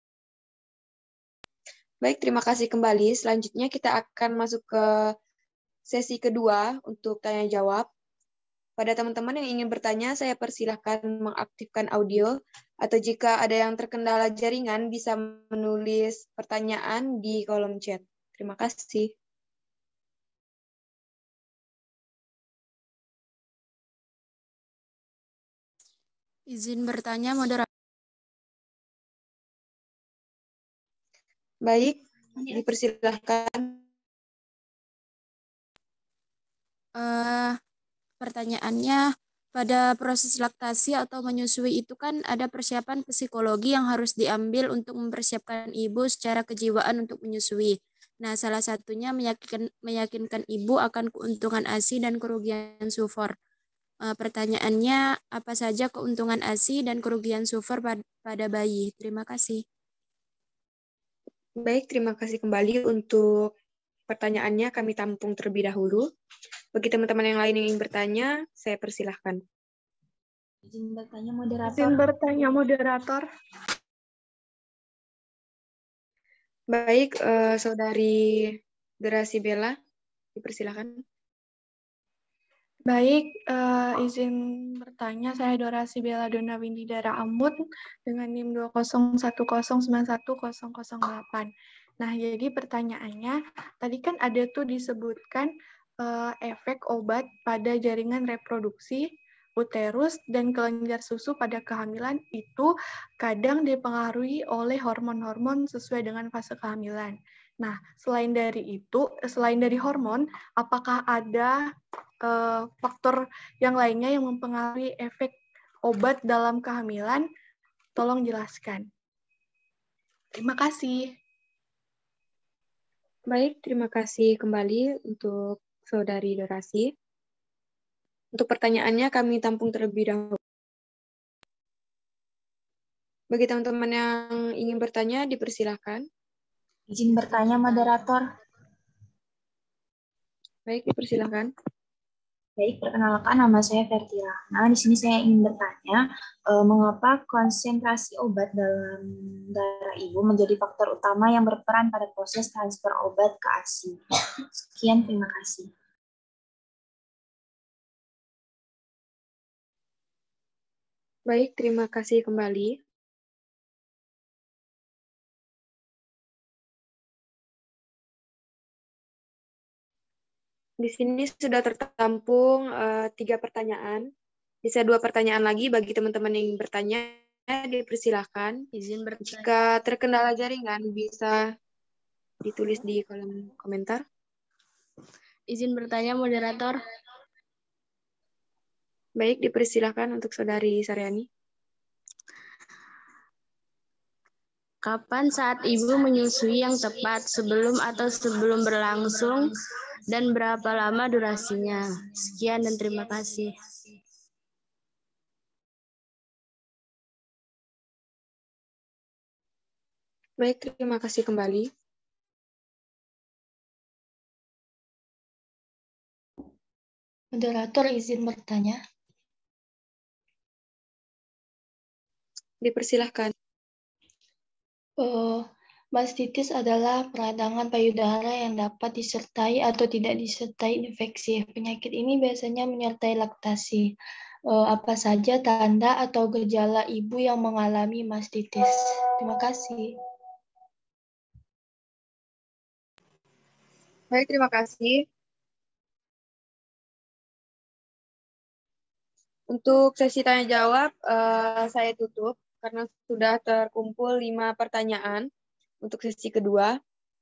Baik, terima kasih kembali. Selanjutnya kita akan masuk ke sesi kedua untuk tanya jawab. Pada teman-teman yang ingin bertanya, saya persilahkan mengaktifkan audio, atau jika ada yang terkendala jaringan, bisa menulis pertanyaan di kolom chat. Terima kasih. Izin bertanya, moderator. Baik, dipersilahkan. Pertanyaannya, pada proses laktasi atau menyusui itu kan ada persiapan psikologi yang harus diambil untuk mempersiapkan ibu secara kejiwaan untuk menyusui. Nah, salah satunya meyakinkan ibu akan keuntungan ASI dan kerugian SUFOR. Pertanyaannya, apa saja keuntungan ASI dan kerugian SUFOR pada bayi? Terima kasih. Baik, terima kasih kembali untuk pertanyaannya. Kami tampung terlebih dahulu. Bagi teman-teman yang lain yang ingin bertanya, saya persilahkan. Izin bertanya, moderator. Izin bertanya, moderator. Baik, Saudari Derasi Bella, dipersilahkan. Baik, izin bertanya, saya Dorasi Bella Dona Windidara Amut dengan NIM 20110910008. Nah, jadi pertanyaannya, tadi kan ada tuh disebutkan efek obat pada jaringan reproduksi, uterus, dan kelenjar susu pada kehamilan itu kadang dipengaruhi oleh hormon-hormon sesuai dengan fase kehamilan. Nah, selain dari hormon, apakah ada faktor yang lainnya yang mempengaruhi efek obat dalam kehamilan? Tolong jelaskan. Terima kasih. Baik, terima kasih kembali untuk Saudari Dorasi. Untuk pertanyaannya kami tampung terlebih dahulu. Bagi teman-teman yang ingin bertanya, dipersilahkan. Izin bertanya, moderator. Baik, dipersilahkan. Baik, perkenalkan nama saya Ferti Rahna. Di sini saya ingin bertanya, mengapa konsentrasi obat dalam darah ibu menjadi faktor utama yang berperan pada proses transfer obat ke ASI? Sekian, terima kasih. Baik, terima kasih kembali. Di sini sudah tertampung 3 pertanyaan. Bisa 2 pertanyaan lagi bagi teman-teman yang ingin bertanya, dipersilahkan. Jika terkendala jaringan, bisa ditulis di kolom komentar. Izin bertanya, moderator. Baik, dipersilahkan untuk Saudari Saryani. Kapan saat ibu menyusui yang tepat, sebelum atau sebelum berlangsung, dan berapa lama durasinya? Sekian dan terima kasih. Baik, terima kasih kembali. Moderator izin bertanya. Dipersilahkan. Mastitis adalah peradangan payudara yang dapat disertai atau tidak disertai infeksi. Penyakit ini biasanya menyertai laktasi. Apa saja tanda atau gejala ibu yang mengalami mastitis? Terima kasih. Baik, terima kasih. Untuk sesi tanya-jawab, saya tutup karena sudah terkumpul 5 pertanyaan untuk sesi kedua.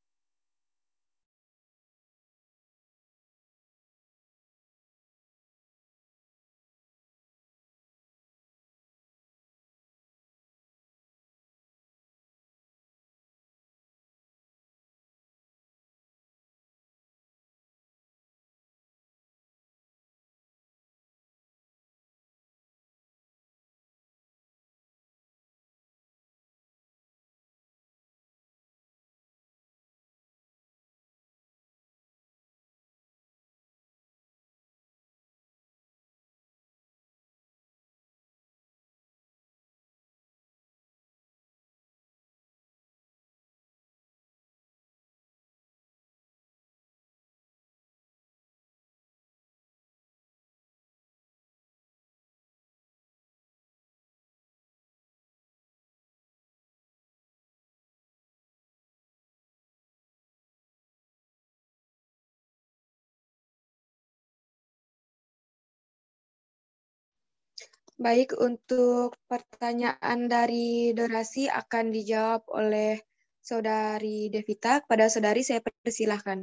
Baik, untuk pertanyaan dari Dorasi akan dijawab oleh Saudari Devita. Kepada Saudari, saya persilahkan.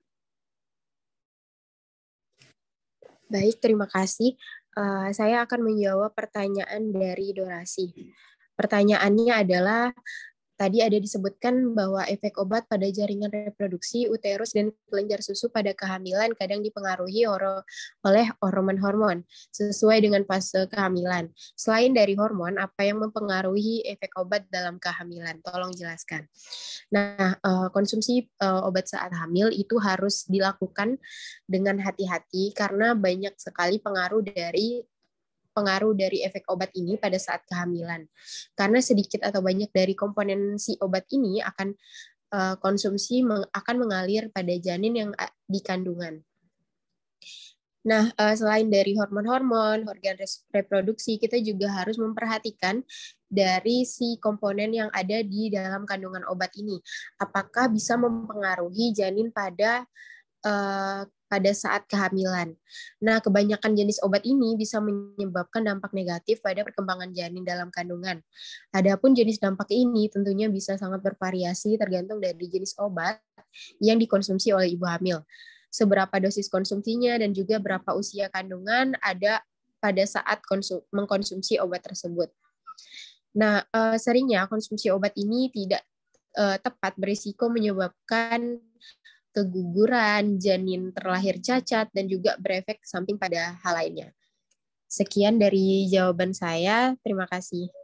Baik, terima kasih. Saya akan menjawab pertanyaan dari Dorasi. Pertanyaannya adalah, tadi ada disebutkan bahwa efek obat pada jaringan reproduksi, uterus, dan kelenjar susu pada kehamilan kadang dipengaruhi oleh hormon-hormon sesuai dengan fase kehamilan. Selain dari hormon, apa yang mempengaruhi efek obat dalam kehamilan? Tolong jelaskan. Nah, konsumsi obat saat hamil itu harus dilakukan dengan hati-hati karena banyak sekali pengaruh dari efek obat ini pada saat kehamilan. Karena sedikit atau banyak dari komponen si obat ini akan akan mengalir pada janin yang di kandungan. Nah, selain dari hormon-hormon, organ reproduksi, kita juga harus memperhatikan dari si komponen yang ada di dalam kandungan obat ini. Apakah bisa mempengaruhi janin pada saat kehamilan. Nah, kebanyakan jenis obat ini bisa menyebabkan dampak negatif pada perkembangan janin dalam kandungan. Adapun jenis dampak ini tentunya bisa sangat bervariasi tergantung dari jenis obat yang dikonsumsi oleh ibu hamil. Seberapa dosis konsumsinya dan juga berapa usia kandungan ada pada saat mengkonsumsi obat tersebut. Nah, seringnya konsumsi obat ini tidak tepat berisiko menyebabkan keguguran, janin terlahir cacat, dan juga berefek samping pada hal lainnya. Sekian dari jawaban saya. Terima kasih.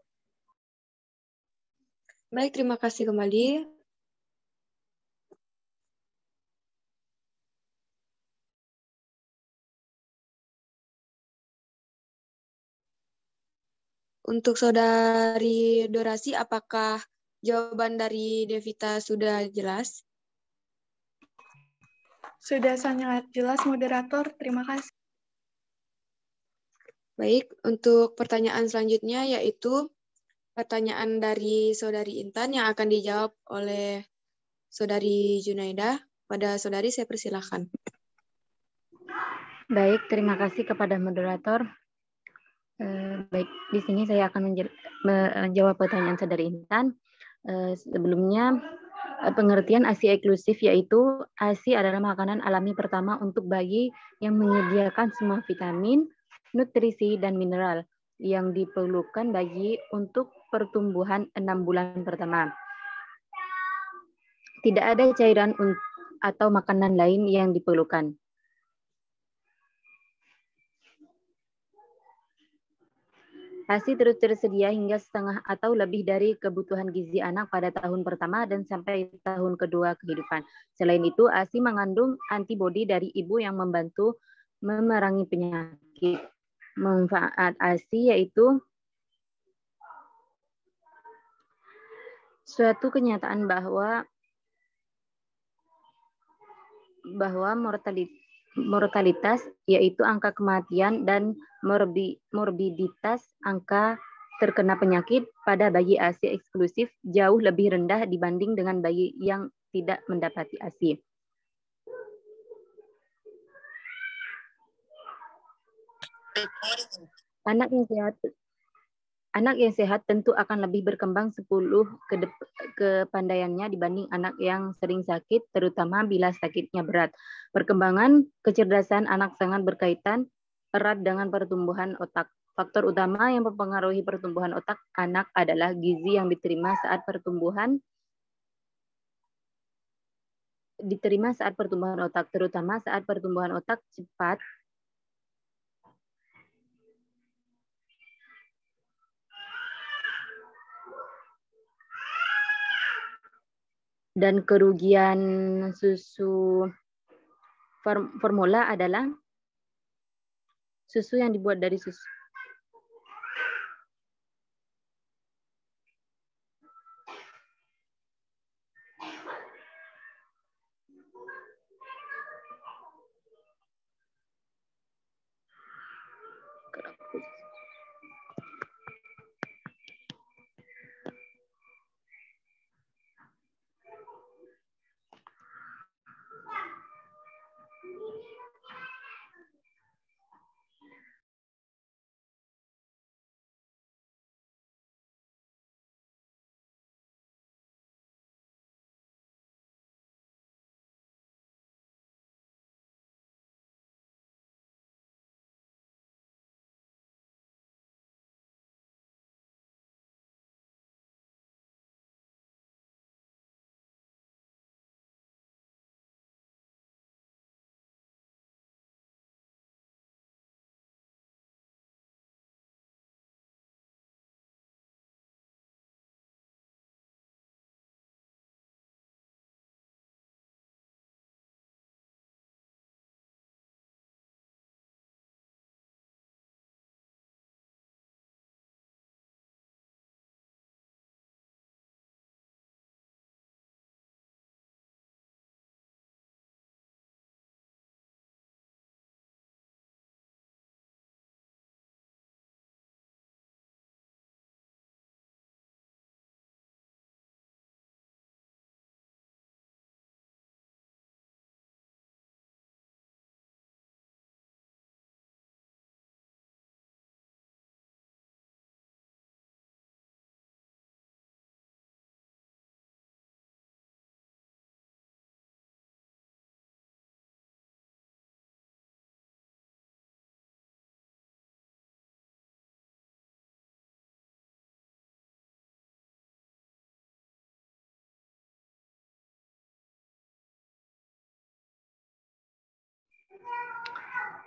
Baik, terima kasih kembali. Untuk Saudari Dorasi, apakah jawaban dari Devita sudah jelas? Sudah sangat jelas, moderator. Terima kasih. Baik, untuk pertanyaan selanjutnya yaitu pertanyaan dari Saudari Intan yang akan dijawab oleh Saudari Junaida. Pada Saudari, saya persilahkan. Baik, terima kasih kepada moderator. Baik, di sini saya akan menjawab pertanyaan Saudari Intan. Sebelumnya, pengertian ASI eksklusif yaitu ASI adalah makanan alami pertama untuk bayi yang menyediakan semua vitamin, nutrisi, dan mineral yang diperlukan bayi untuk pertumbuhan 6 bulan pertama. Tidak ada cairan atau makanan lain yang diperlukan. ASI terus tersedia hingga setengah atau lebih dari kebutuhan gizi anak pada tahun pertama dan sampai tahun kedua kehidupan. Selain itu, ASI mengandung antibodi dari ibu yang membantu memerangi penyakit. Manfaat ASI yaitu suatu kenyataan bahwa mortalitas yaitu angka kematian dan morbiditas angka terkena penyakit pada bayi ASI eksklusif jauh lebih rendah dibanding dengan bayi yang tidak mendapati ASI. Anak yang sehat tentu akan lebih berkembang 10 kepandaiannya dibanding anak yang sering sakit, terutama bila sakitnya berat. Perkembangan kecerdasan anak sangat berkaitan erat dengan pertumbuhan otak. Faktor utama yang mempengaruhi pertumbuhan otak anak adalah gizi yang diterima saat pertumbuhan otak, terutama saat pertumbuhan otak cepat dan kerugian susu formula adalah susu yang dibuat dari susu.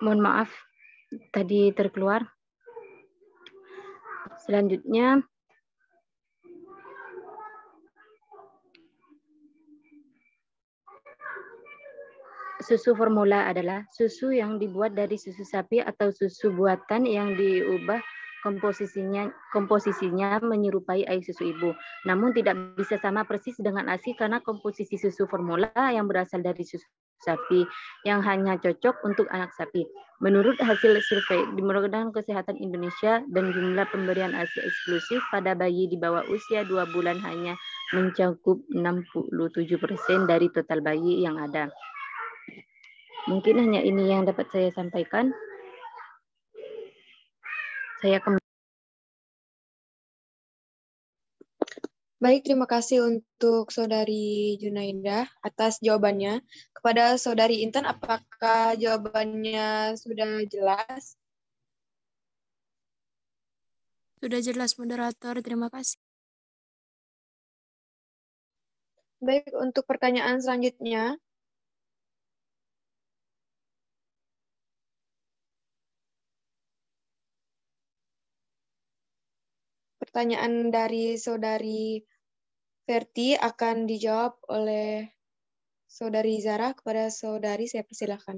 Mohon maaf, tadi terkeluar. Selanjutnya, susu formula adalah susu yang dibuat dari susu sapi atau susu buatan yang diubah komposisinya menyerupai air susu ibu. Namun tidak bisa sama persis dengan ASI karena komposisi susu formula yang berasal dari susu sapi yang hanya cocok untuk anak sapi. Menurut hasil survei di Badan Kesehatan Indonesia dan jumlah pemberian ASI eksklusif pada bayi di bawah usia 2 bulan hanya mencakup 67% dari total bayi yang ada. Mungkin hanya ini yang dapat saya sampaikan. Baik, terima kasih untuk Saudari Junaidah atas jawabannya. Kepada Saudari Intan, apakah jawabannya sudah jelas? Sudah jelas, moderator. Terima kasih. Baik, untuk pertanyaan selanjutnya. Pertanyaan dari Saudari Verti akan dijawab oleh Saudari Zara. Kepada Saudari, saya persilahkan.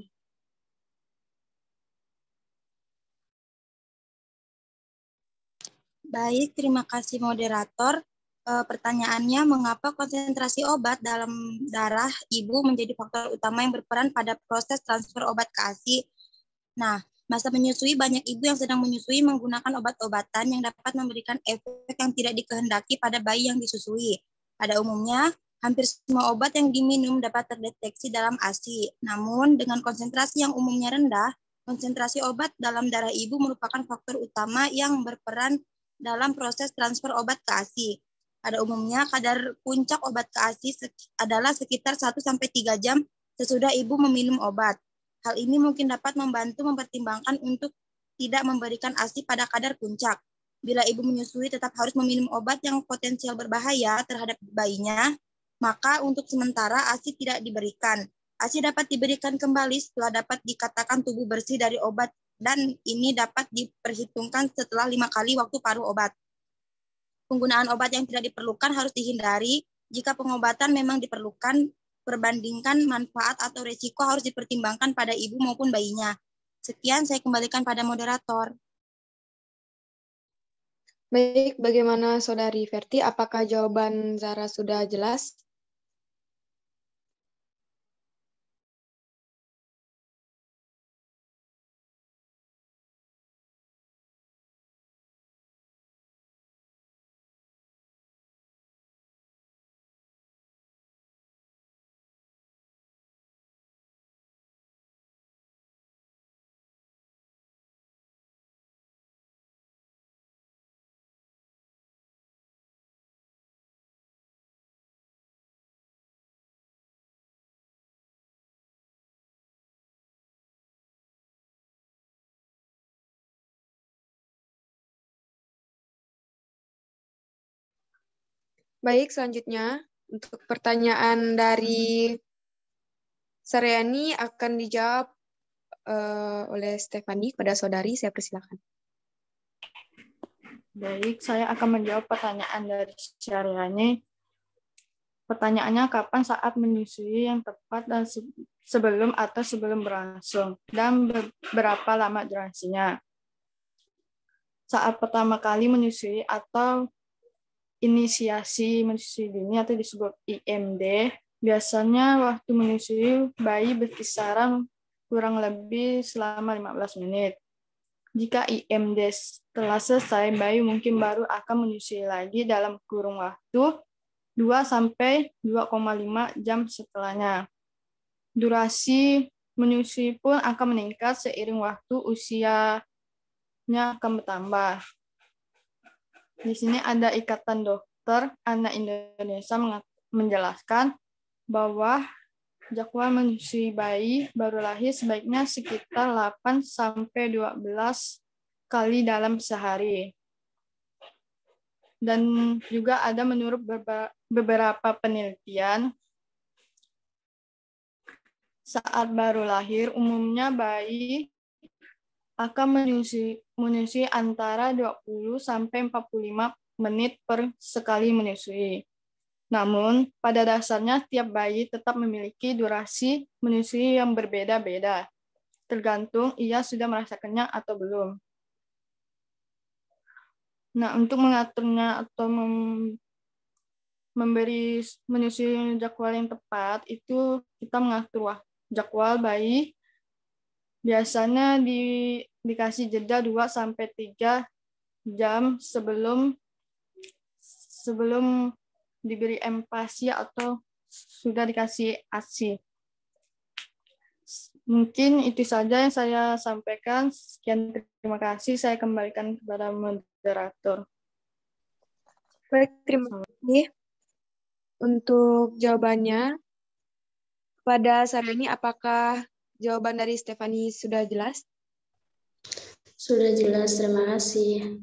Baik, terima kasih moderator. Pertanyaannya, mengapa konsentrasi obat dalam darah ibu menjadi faktor utama yang berperan pada proses transfer obat ke ASI? Nah, masa menyusui, banyak ibu yang sedang menyusui menggunakan obat-obatan yang dapat memberikan efek yang tidak dikehendaki pada bayi yang disusui. Pada umumnya, hampir semua obat yang diminum dapat terdeteksi dalam ASI. Namun, dengan konsentrasi yang umumnya rendah, konsentrasi obat dalam darah ibu merupakan faktor utama yang berperan dalam proses transfer obat ke ASI. Pada umumnya, kadar puncak obat ke ASI adalah sekitar 1-3 jam sesudah ibu meminum obat. Hal ini mungkin dapat membantu mempertimbangkan untuk tidak memberikan ASI pada kadar puncak. Bila ibu menyusui tetap harus meminum obat yang potensial berbahaya terhadap bayinya, maka untuk sementara ASI tidak diberikan. ASI dapat diberikan kembali setelah dapat dikatakan tubuh bersih dari obat, dan ini dapat diperhitungkan setelah 5 kali waktu paruh obat. Penggunaan obat yang tidak diperlukan harus dihindari. Jika pengobatan memang diperlukan, perbandingkan manfaat atau resiko harus dipertimbangkan pada ibu maupun bayinya. Sekian, saya kembalikan pada moderator. Baik, bagaimana Saudari Verti? Apakah jawaban Zara sudah jelas? Baik, selanjutnya untuk pertanyaan dari Saryani akan dijawab oleh Stefani. Pada Saudari, saya persilakan. Baik, saya akan menjawab pertanyaan dari Saryani. Pertanyaannya, kapan saat menyusui yang tepat dan sebelum atau sebelum berlangsung, dan berapa lama durasinya? Saat pertama kali menyusui atau inisiasi menyusui dini atau disebut IMD, biasanya waktu menyusui bayi berkisaran kurang lebih selama 15 menit. Jika IMD telah selesai, bayi mungkin baru akan menyusui lagi dalam kurun waktu 2-2,5 jam setelahnya. Durasi menyusui pun akan meningkat seiring waktu usianya akan bertambah. Di sini ada Ikatan Dokter Anak Indonesia menjelaskan bahwa jadwal menyusui bayi baru lahir sebaiknya sekitar 8-12 kali dalam sehari. Dan juga ada menurut beberapa penelitian, saat baru lahir, umumnya bayi akan menyusui antara 20 sampai 45 menit per sekali menyusui. Namun, pada dasarnya tiap bayi tetap memiliki durasi menyusui yang berbeda-beda, tergantung ia sudah merasa kenyang atau belum. Nah, untuk mengaturnya atau memberi menyusui jadwal yang tepat, itu kita mengatur jadwal bayi. Biasanya dikasih jeda 2-3 jam sebelum diberi empasi atau sudah dikasih ASI. Mungkin itu saja yang saya sampaikan. Sekian, terima kasih. Saya kembalikan kepada moderator. Baik, terima kasih untuk jawabannya. Pada saat ini, apakah jawaban dari Stefani sudah jelas? Sudah jelas, terima kasih.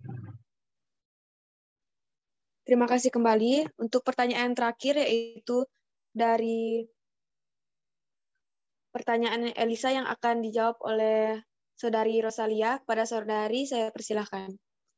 Terima kasih kembali. Untuk pertanyaan terakhir, yaitu dari pertanyaan Elisa yang akan dijawab oleh Saudari Rosalia. Pada Saudari, saya persilahkan.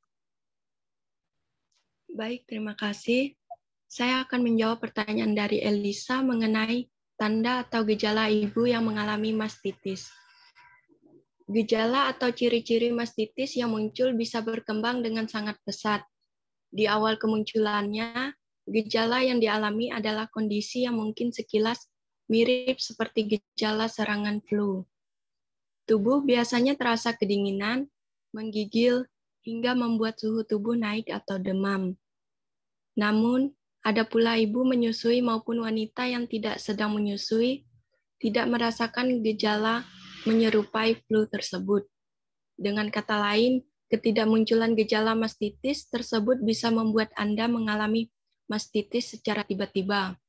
Baik, terima kasih. Saya akan menjawab pertanyaan dari Elisa mengenai tanda atau gejala ibu yang mengalami mastitis. Gejala atau ciri-ciri mastitis yang muncul bisa berkembang dengan sangat pesat. Di awal kemunculannya, gejala yang dialami adalah kondisi yang mungkin sekilas mirip seperti gejala serangan flu. Tubuh biasanya terasa kedinginan, menggigil, hingga membuat suhu tubuh naik atau demam. Namun, ada pula ibu menyusui maupun wanita yang tidak sedang menyusui tidak merasakan gejala menyerupai flu tersebut. Dengan kata lain, ketidakmunculan gejala mastitis tersebut bisa membuat Anda mengalami mastitis secara tiba-tiba.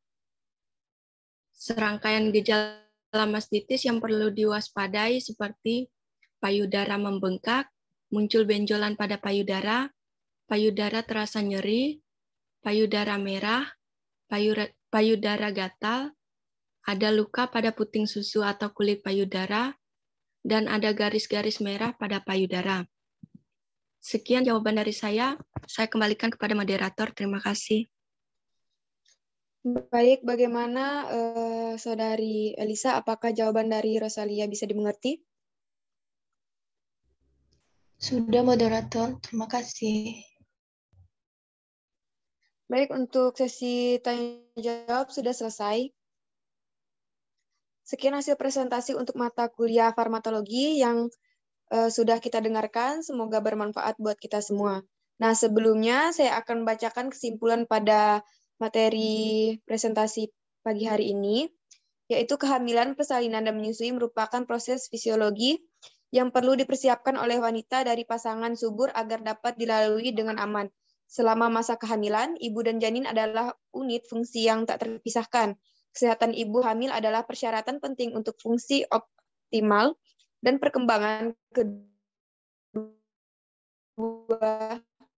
Serangkaian gejala mastitis yang perlu diwaspadai seperti payudara membengkak, muncul benjolan pada payudara terasa nyeri, payudara merah, payudara gatal, ada luka pada puting susu atau kulit payudara, dan ada garis-garis merah pada payudara. Sekian jawaban dari saya kembalikan kepada moderator. Terima kasih. Baik, bagaimana Saudari Elisa, apakah jawaban dari Rosalia bisa dimengerti? Sudah, moderator. Terima kasih. Baik, untuk sesi tanya-jawab sudah selesai. Sekian hasil presentasi untuk mata kuliah farmakologi yang sudah kita dengarkan. Semoga bermanfaat buat kita semua. Nah, sebelumnya saya akan bacakan kesimpulan pada materi presentasi pagi hari ini, yaitu kehamilan, persalinan, dan menyusui merupakan proses fisiologi yang perlu dipersiapkan oleh wanita dari pasangan subur agar dapat dilalui dengan aman. Selama masa kehamilan, ibu dan janin adalah unit fungsi yang tak terpisahkan. Kesehatan ibu hamil adalah persyaratan penting untuk fungsi optimal dan perkembangan kedua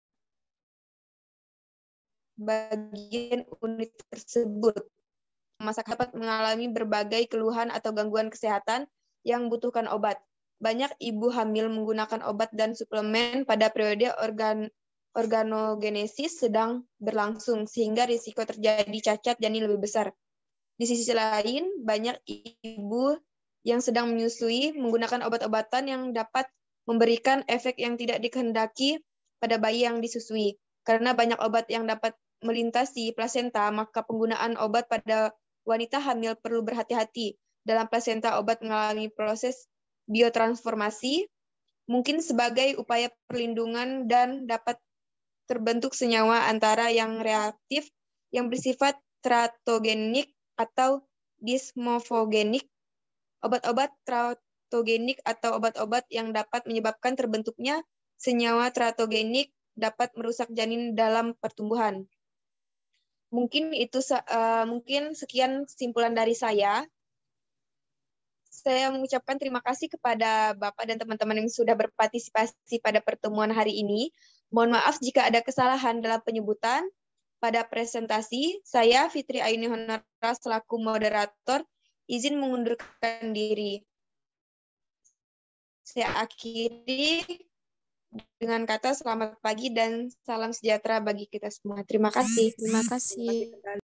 bagian unit tersebut. Masa dapat mengalami berbagai keluhan atau gangguan kesehatan yang membutuhkan obat. Banyak ibu hamil menggunakan obat dan suplemen pada periode organogenesis sedang berlangsung, sehingga risiko terjadi cacat janin lebih besar. Di sisi lain, banyak ibu yang sedang menyusui menggunakan obat-obatan yang dapat memberikan efek yang tidak dikehendaki pada bayi yang disusui. Karena banyak obat yang dapat melintasi plasenta, maka penggunaan obat pada wanita hamil perlu berhati-hati. Dalam plasenta, obat mengalami proses biotransformasi, mungkin sebagai upaya perlindungan dan dapat terbentuk senyawa antara yang reaktif, yang bersifat teratogenik atau dismofogenik. Obat-obat teratogenik atau obat-obat yang dapat menyebabkan terbentuknya senyawa teratogenik dapat merusak janin dalam pertumbuhan. Mungkin sekian kesimpulan dari saya. Saya mengucapkan terima kasih kepada Bapak dan teman-teman yang sudah berpartisipasi pada pertemuan hari ini. Mohon maaf jika ada kesalahan dalam penyebutan pada presentasi. Saya, Fitri Ayuni Honora, selaku moderator, izin mengundurkan diri. saya akhiri dengan kata selamat pagi dan salam sejahtera bagi kita semua. Terima kasih. Terima kasih.